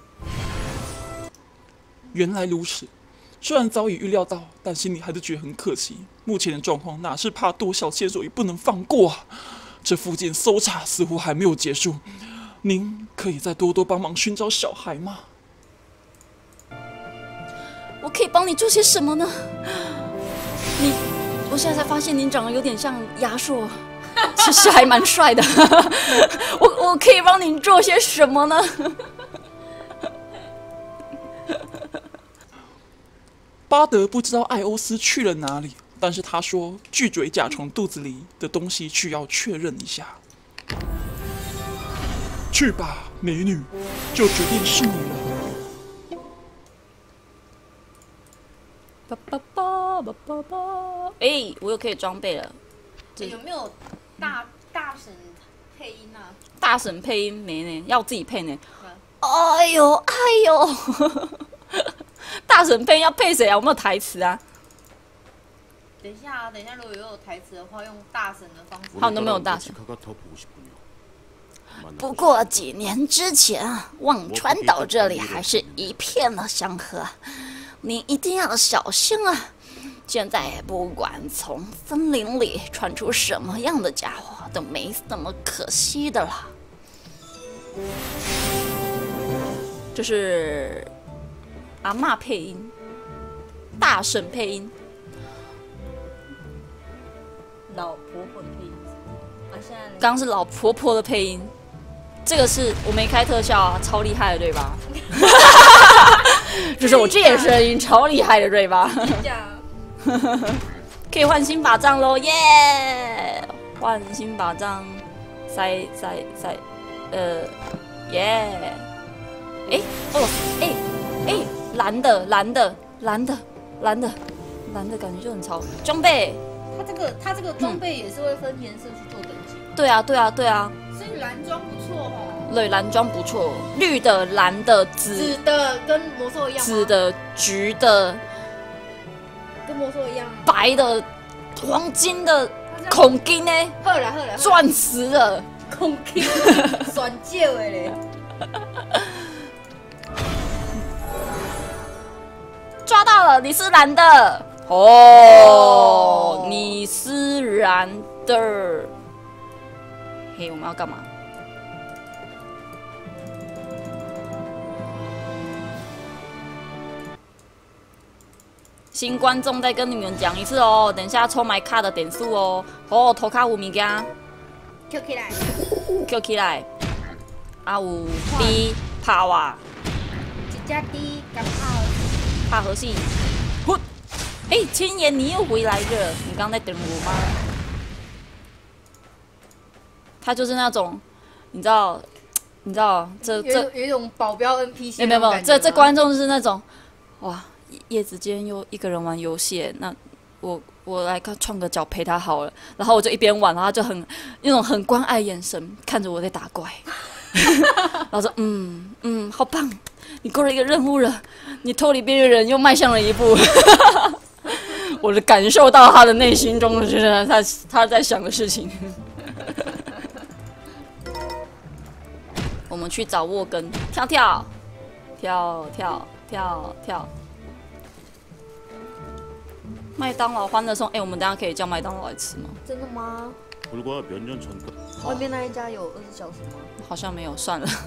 原来如此，虽然早已预料到，但心里还是觉得很可惜。目前的状况哪是怕多小线索也不能放过啊！这附近搜查似乎还没有结束，您可以再多多帮忙寻找小孩吗？ 我可以帮你做些什么呢？我现在才发现您长得有点像亚硕，其实还蛮帅的。我可以帮您做些什么呢？ 巴德不知道艾欧斯去了哪里，但是他说巨嘴甲虫肚子里的东西需要确认一下。去吧，美女，就决定是你了。 哎，我又可以装备了。 有没有大神配音啊？ 大神配音没呢，要自己配呢。哎呦哎呦，大神配音要配谁啊？有没有台词啊？ 等一下，如果有台词的话，用大神的方式。 好，都没有大神。不过几年之前，忘川岛这里还是一片的祥和，你一定要小心啊！现在不管从森林里传出什么样的家伙，都没什么可惜的了。这是阿嬷配音，大婶配音， 老婆婆的配音。 刚刚是老婆婆的配音，这个是我没开特效啊，超厉害的对吧？这是我这眼声音超厉害的对吧？可以换新法杖喽，耶！换新法杖，塞，耶！哎，哦，哎，蓝的，感觉就很潮。装备， 它这个装备也是会分颜色去做等级。 对啊。 所以蓝装不错哦。 对，蓝装不错，绿的、蓝的、 紫的跟魔兽一样吗？ 紫的、橘的， 跟魔兽一样。 白的、黄金的、孔金呢？ 好啦， 钻石的。 孔金，选少的嘞。 抓到了，你是蓝的哦，你是蓝的。嘿，我们要干嘛？新观众再跟你们讲一次哦，等一下抽买卡的点数哦。哦，头卡有物件。Q 起来，啊有 D 拍哇， 一只 D 跟拍合戏。哎，千言你又回来了，你刚在等我吗？他就是那种，你知道，这有一种保镖 NPC。 没有，这观众是那种，哇，叶子今天又一个人玩游戏，那我来创个角陪他好了，然后我就一边玩，然后他就那种很关爱眼神看着我在打怪，然后说好棒，你过了一个任务了，你脱离边缘人又迈向了一步，我就感受到他的内心中就是他在想的事情。我们去找沃根，跳。麦当劳欢乐颂，我们等一下可以叫麦当劳来吃吗？ 真的吗？外面那一家有20小时吗？ 好像没有，算了。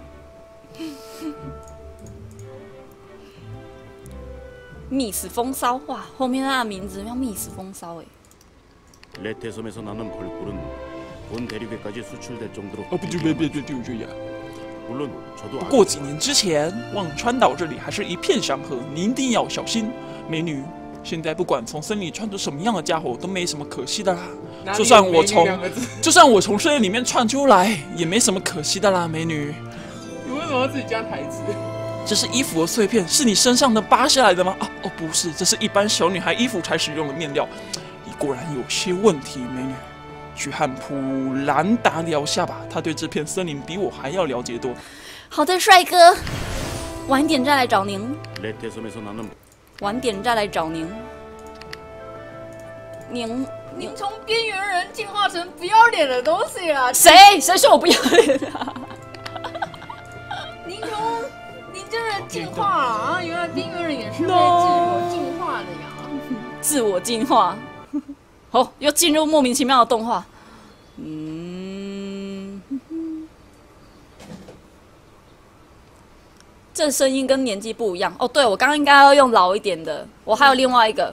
密室风骚，哇，后面那个名字叫密室风骚 레테섬에서 나는 벌꿀은 본 대륙에까지 수출될 정도로. 别 물론 저도. 不过几年之前，忘川岛这里还是一片祥和，你一定要小心，美女。现在不管从森林窜出什么样的家伙，都没什么可惜的啦。就算我从森林里面窜出来，也没什么可惜的啦，美女。 你为什么要自己加台词？ 这是衣服的碎片，是你身上的扒下来的吗？不是，这是一般小女孩衣服才使用的面料。你果然有些问题，美女。去和普兰达聊下吧，他对这片森林比我还要了解多。 好的，帅哥，晚点再来找您。晚点再来找您。您从边缘人进化成不要脸的东西了。 谁说我不要脸啊？ 您这人进化了啊！原来边缘人也是会自我进化的呀。 自我进化。哦，又进入莫名其妙的动画。这声音跟年纪不一样哦。对，我刚刚应该要用老一点的。我还有另外一个。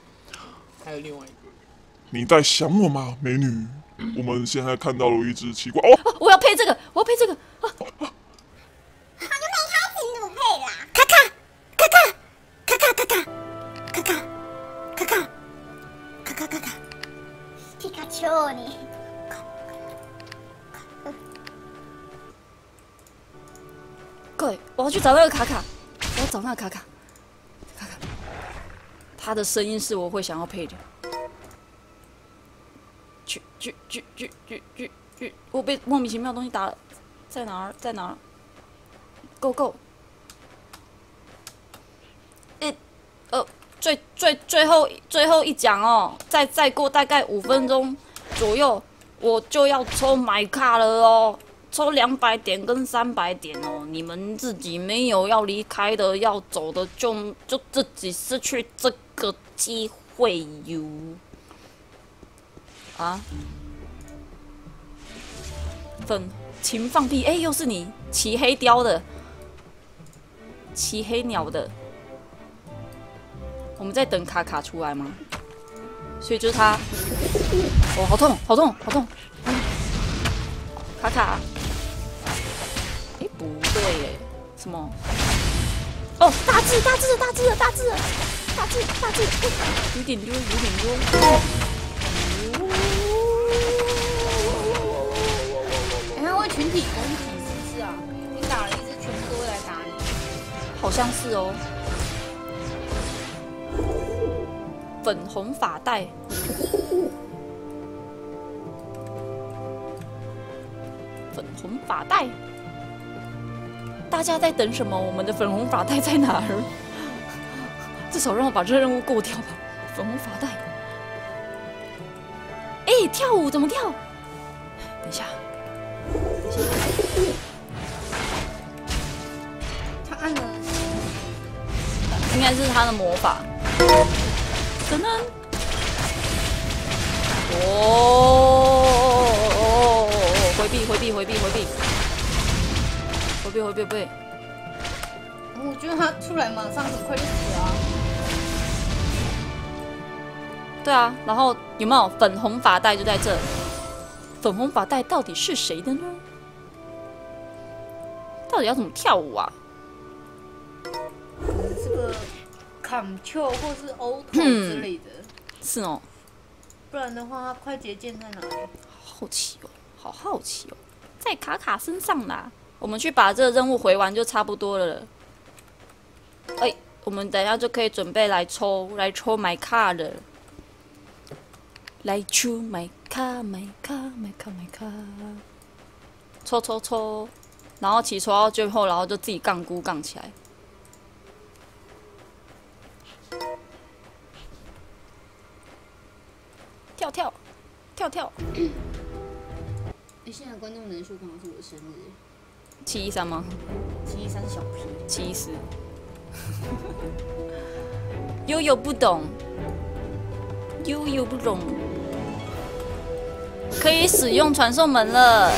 你在想我吗，美女？我们现在看到了一只奇怪我要配这个， 好，就可以开始努配啦。咔咔， 弱你。 各位，我要去找那个卡卡，我要找那个卡卡。卡卡，他的声音是我会想要配的。去！我被莫名其妙的东西打了，在哪儿？在哪儿 ？Go go！ 最后一讲哦，再过大概5分钟左右，我就要抽买卡了哦，抽200点跟300点哦。你们自己没有要离开的、要走的，就自己失去这个机会哟。啊！请放屁！哎，又是你，骑黑雕的，骑黑鸟的。我们在等卡卡出来吗？所以就是他。哦，好痛，好痛，好痛！卡卡。哎，不对耶，什么？哦，大字，有点多。 他会群体攻击是不是啊？你打了一只，全部都会来打你。 好像是哦。粉红发带，粉红发带，大家在等什么？我们的粉红发带在哪儿？至少让我把这个任务过掉吧。粉红发带，哎，跳舞怎么跳？等一下， 他按了， 应该是他的魔法。可能，回避！ 我觉得他出来马上很快就死了啊。 对啊，然后有没有粉红发带就在这？粉红发带到底是谁的呢？到底要怎么跳舞啊？ 这个。Ctrl 或是 Auto 之类的， 是哦。 不然的话，快捷键在哪里？ 好奇哦，好好奇哦，在卡卡身上啦。我们去把这个任务回完就差不多了。哎，我们等一下就可以准备来抽买卡了。来抽买卡，抽，然后起抽到最后，然后就自己杠估杠起来。跳！ 现在观众人数刚好是我的生日 ，713吗 ？713是小屁 ，714。悠悠不懂，可以使用传送门了。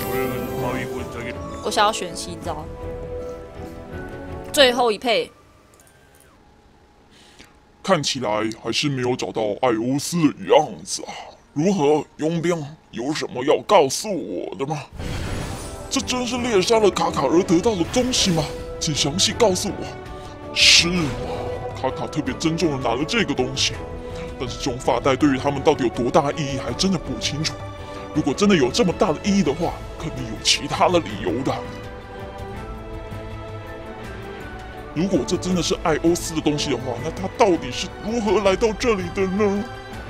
我想要选新招，最后一配。 看起来还是没有找到艾欧斯的样子啊。如何，佣兵？有什么要告诉我的吗？这真是猎杀了卡卡而得到的东西吗？请详细告诉我。是吗？卡卡特别珍重的拿了这个东西，但是这种发带对于他们到底有多大意义，还真的不清楚。如果真的有这么大的意义的话，肯定有其他的理由的。如果这真的是艾欧斯的东西的话，那他到底是如何来到这里的呢？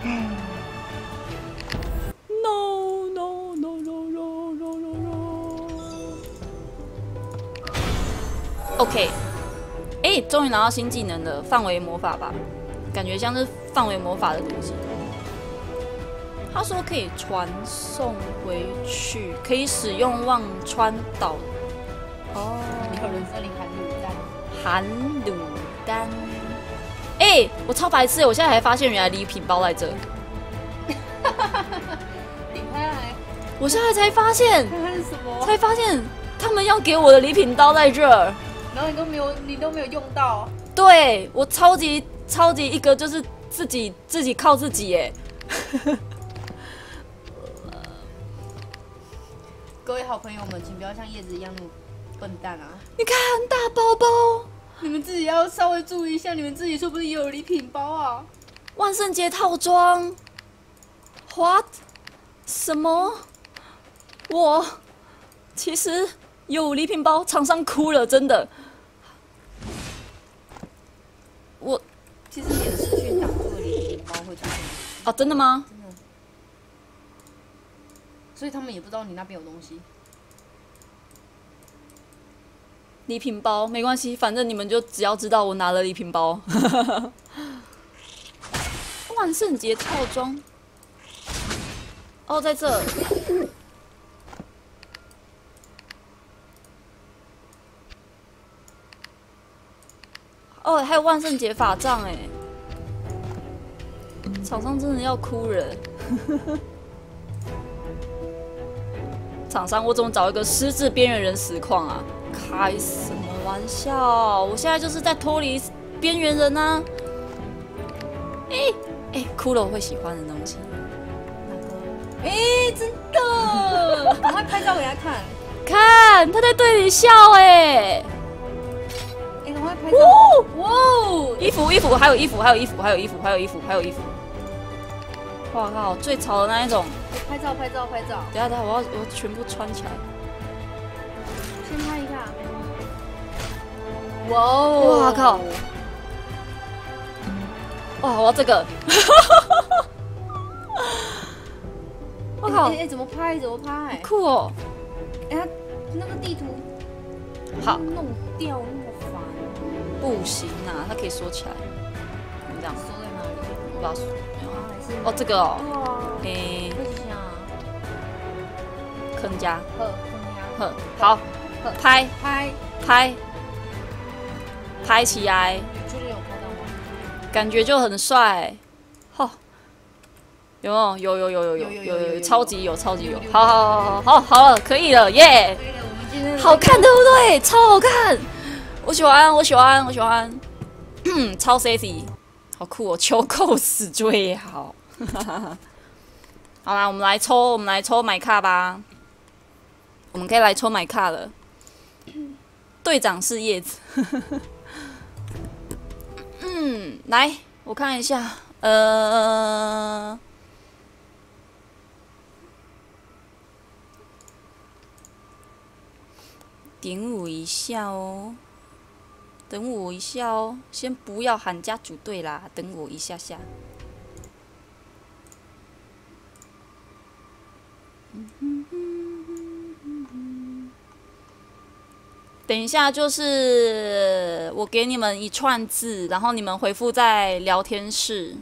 OK， 哎，终于拿到新技能了，范围魔法吧，感觉像是范围魔法的东西。他说可以传送回去，可以使用忘川岛。哦， 有人森林含卤蛋。哎，我超白痴，我现在才发现原来礼品包在这。 你看， 我现在才发现， 什么？ 才发现他们要给我的礼品刀在这儿。 然后你都没有用到。 对，我超级一个就是自己靠自己耶。 各位好朋友们，请不要像叶子一样那么笨蛋啊！ 你看大包包， 你们自己要稍微注意一下，你们自己说不定也有礼品包啊！ 万圣节套装 ，what？ 什么？我其实有礼品包，厂商哭了，真的。我其实你的视讯打出的礼品包会出现。 哦，真的吗？ 真的。所以他们也不知道你那边有东西。 礼品包没关系，反正你们就只要知道我拿了礼品包。万圣节套装。哦，在这。哦，还有万圣节法杖哎，厂商真的要哭人。厂商，我怎么找一个失智边缘人实况啊？开什么玩笑！我现在就是在脱离边缘人啊！骷髅会喜欢的东西。 真的！赶快拍照给他看。 看，他在对你笑哎！ 赶快拍照！哇！ 衣服，还有衣服。哇靠！最潮的那一种。 拍照。 等一下，我要全部穿起来。 先拍一下。 哇靠！哇，我要这个。我靠！ 怎么拍？ 酷哦！ 他那个地图好弄掉那么烦。 不行啊，它可以缩起来。你这样缩在哪里？ 我把它缩。 哦， 这个哦。 哇。 坑家。 呵， 好，拍起来。 确定有拍到吗？ 感觉就很帅。好，有没有？有，超级有。好了，可以了，耶！好看对不对？超好看，我喜欢。超 sexy， 好酷哦！秋扣死最好。好啦，我们来抽买卡吧。我们可以来抽买卡了。队长是叶子。来，我看一下，等我一下哦，先不要喊家组队啦，等我一下下。等一下，就是我给你们一串字，然后你们回复在聊天室。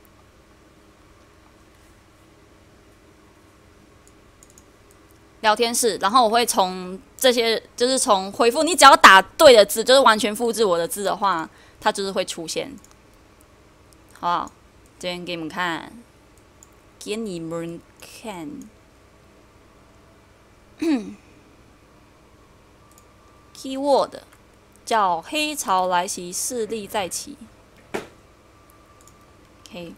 然后我会从这些，就是从回复，你只要打对的字，就是完全复制我的字的话，它就是会出现，好不好？这边给你们看，keyword 叫黑潮来袭，势力再起。OK。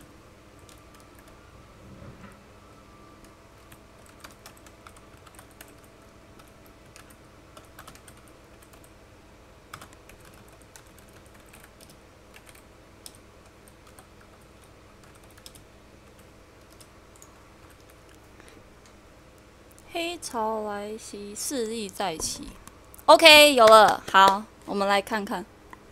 黑潮来袭，势力再起。OK， 有了，好，我们来看看。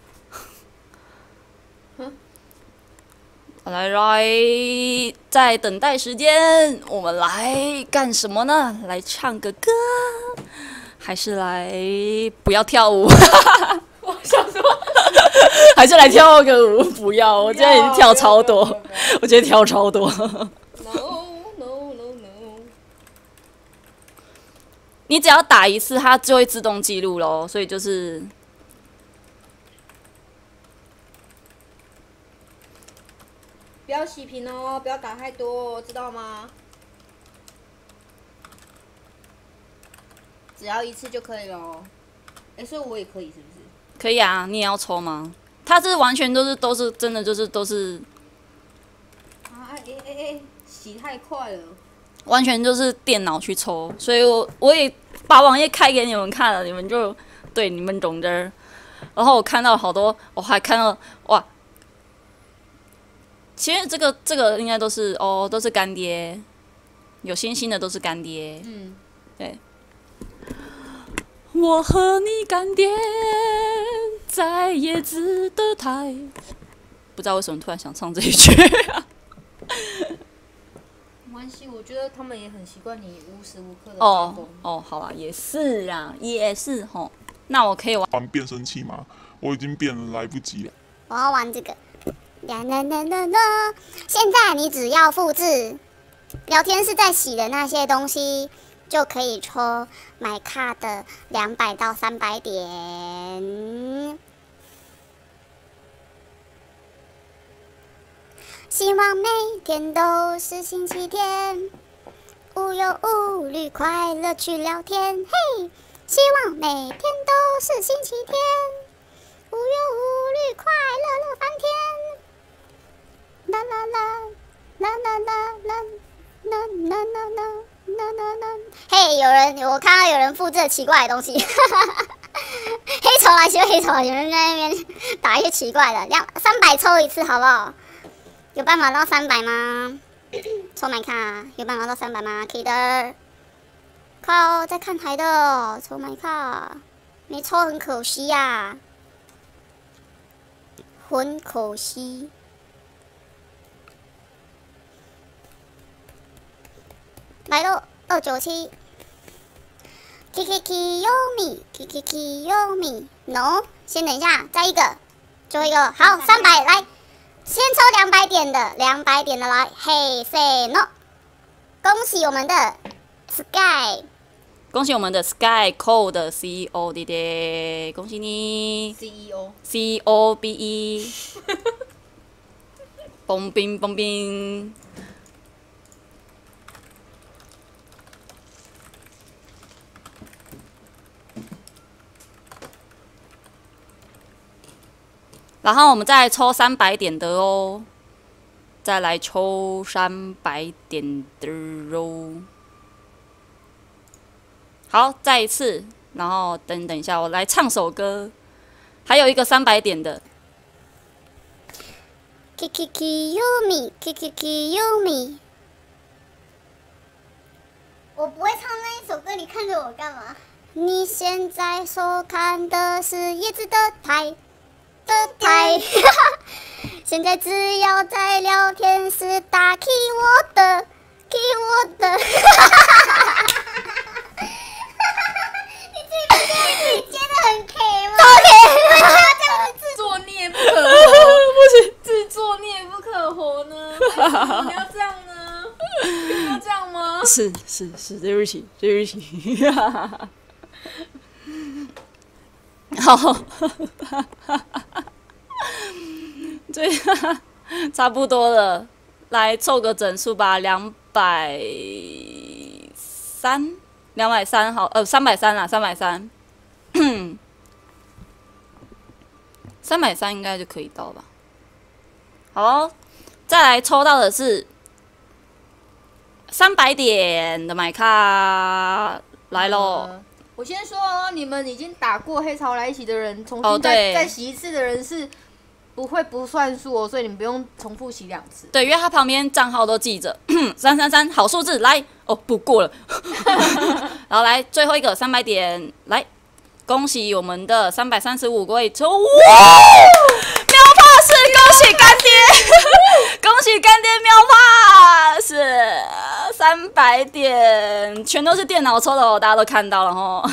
来，在等待时间，我们来干什么呢？来唱个歌，还是来不要跳舞？ 我想说， 还是来跳个舞？不要，我今天已经跳超多，我今天跳超多。你只要打一次，它就会自动记录咯，所以就是不要洗屏哦，不要打太多哦，知道吗？只要一次就可以了。所以我也可以是不是？ 可以啊，你也要抽吗？它是完全都是真的，就是都是洗太快了。 完全就是电脑去抽，所以我也把网页开给你们看了，你们就对你们懂的。然后我看到好多，我还看到哇，其实这个应该都是干爹， 有星星的都是干爹。嗯，对。我和你干爹在椰子的台，不知道为什么突然想唱这一句。 没关系，我觉得他们也很习惯你无时无刻的哦，好啦，也是啦，也是吼。那我可以玩变声器吗？我已经变了，来不及了。 我要玩这个。现在你只要复制聊天室在洗的那些东西，就可以抽买卡的200到300点。希望每天都是星期天，无忧无虑，快乐去聊天。嘿，希望每天都是星期天，无忧无虑，快乐乐翻天。啦啦啦啦啦啦啦啦啦啦啦啦啦！嘿，我看到有人复制了奇怪的东西，黑虫来修黑虫，有人在那边打一些奇怪的，300抽一次好不好？有办法到300吗？抽买卡有办法到300吗？可以的。快哦，在看台的抽买卡，没抽很可惜呀，很可惜。来喽，297。Kiki Yomi No， 先等一下，再一个，最后一个，好，300来。先抽200点的，200点的来，嘿 ，say no！ 恭喜我们的 Sky， 恭喜我们的 Sky Code CEO 弟弟，恭喜你 COBE， 蹦冰蹦冰。然后我们再抽300点的哦，再来抽300点的哦。好，再一次，然后等一下，我来唱首歌，还有一个300点的。 Kiki Yomi， 我不会唱那一首歌，你看着我干嘛？你现在收看的是椰子的台。现在只要在聊天室打 keyword， 你接的很 K 吗？这样子自作孽不可活，不行，自作孽不可活呢？你要这样呢？你要这样吗？ 是，对不起。好。对，差不多了，来凑个整数吧，230好，330啦，330， 330应该就可以到吧。好哦，再来抽到的是300点的买卡来咯。 我先说哦，你们已经打过黑潮来一起的人，重新再洗一次的人是不算数哦，所以你们不用重复洗2次。 对，因为他旁边账号都记着333好数字来哦，不过了。然后来最后一个300点，来恭喜我们的335位抽哇！喵帕是恭喜干爹，恭喜干爹喵帕是300点，全都是电脑抽的哦，大家都看到了哦。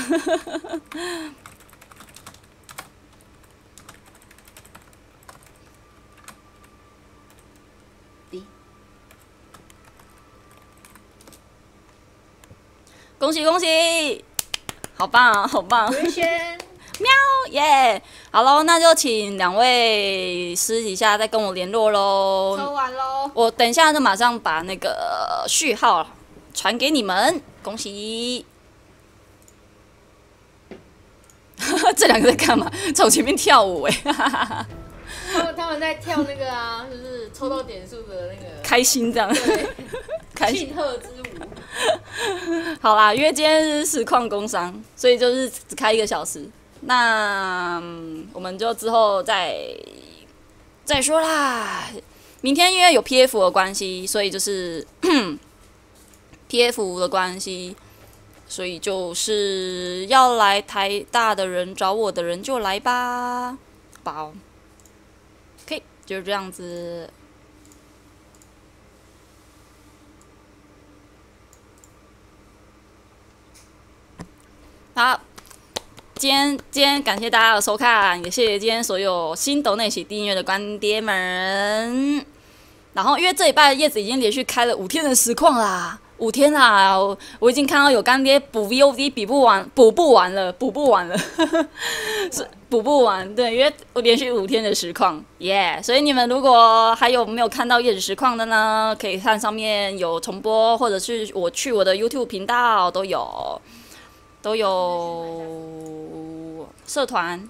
恭喜，好棒，好棒！喵耶！好喽，那就请2位私底下再跟我联络喽。 抽完喽， 我等一下就马上把那个序号传给你们。恭喜！这2个在干嘛？在我前面跳舞哎！ 他们在跳那个啊，就是抽到点数的那个开心这样。 对，庆贺之舞。 好啦，因为今天是实况工商，所以就是只开1个小时。那我们就之后再说啦。明天因为有 PF 的关系，所以就是 PF 的关系，所以就是要来台大的人找我的人就来吧，好 ，OK， 就是这样子。好，今天感谢大家的收看，也谢谢今天所有新斗内起订阅的干爹们。然后因为这礼拜叶子已经连续开了5天的实况啦，5天啦，我已经看到有干爹补 VOD 补不完了，是补不完。对，因为我连续5天的实况，耶！所以你们如果还有没有看到叶子实况的呢，可以看上面有重播，或者是我去我的 YouTube 频道都有社团。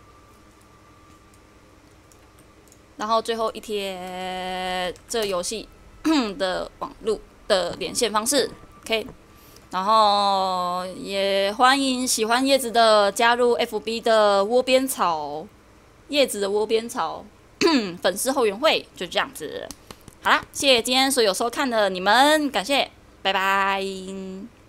然后最后一贴这游戏的网络的连线方式 ，OK。然后也欢迎喜欢叶子的加入 FB 的窝边草，叶子的窝边草粉丝后援会，就这样子。好啦，谢谢今天所有收看的你们，感谢，拜拜。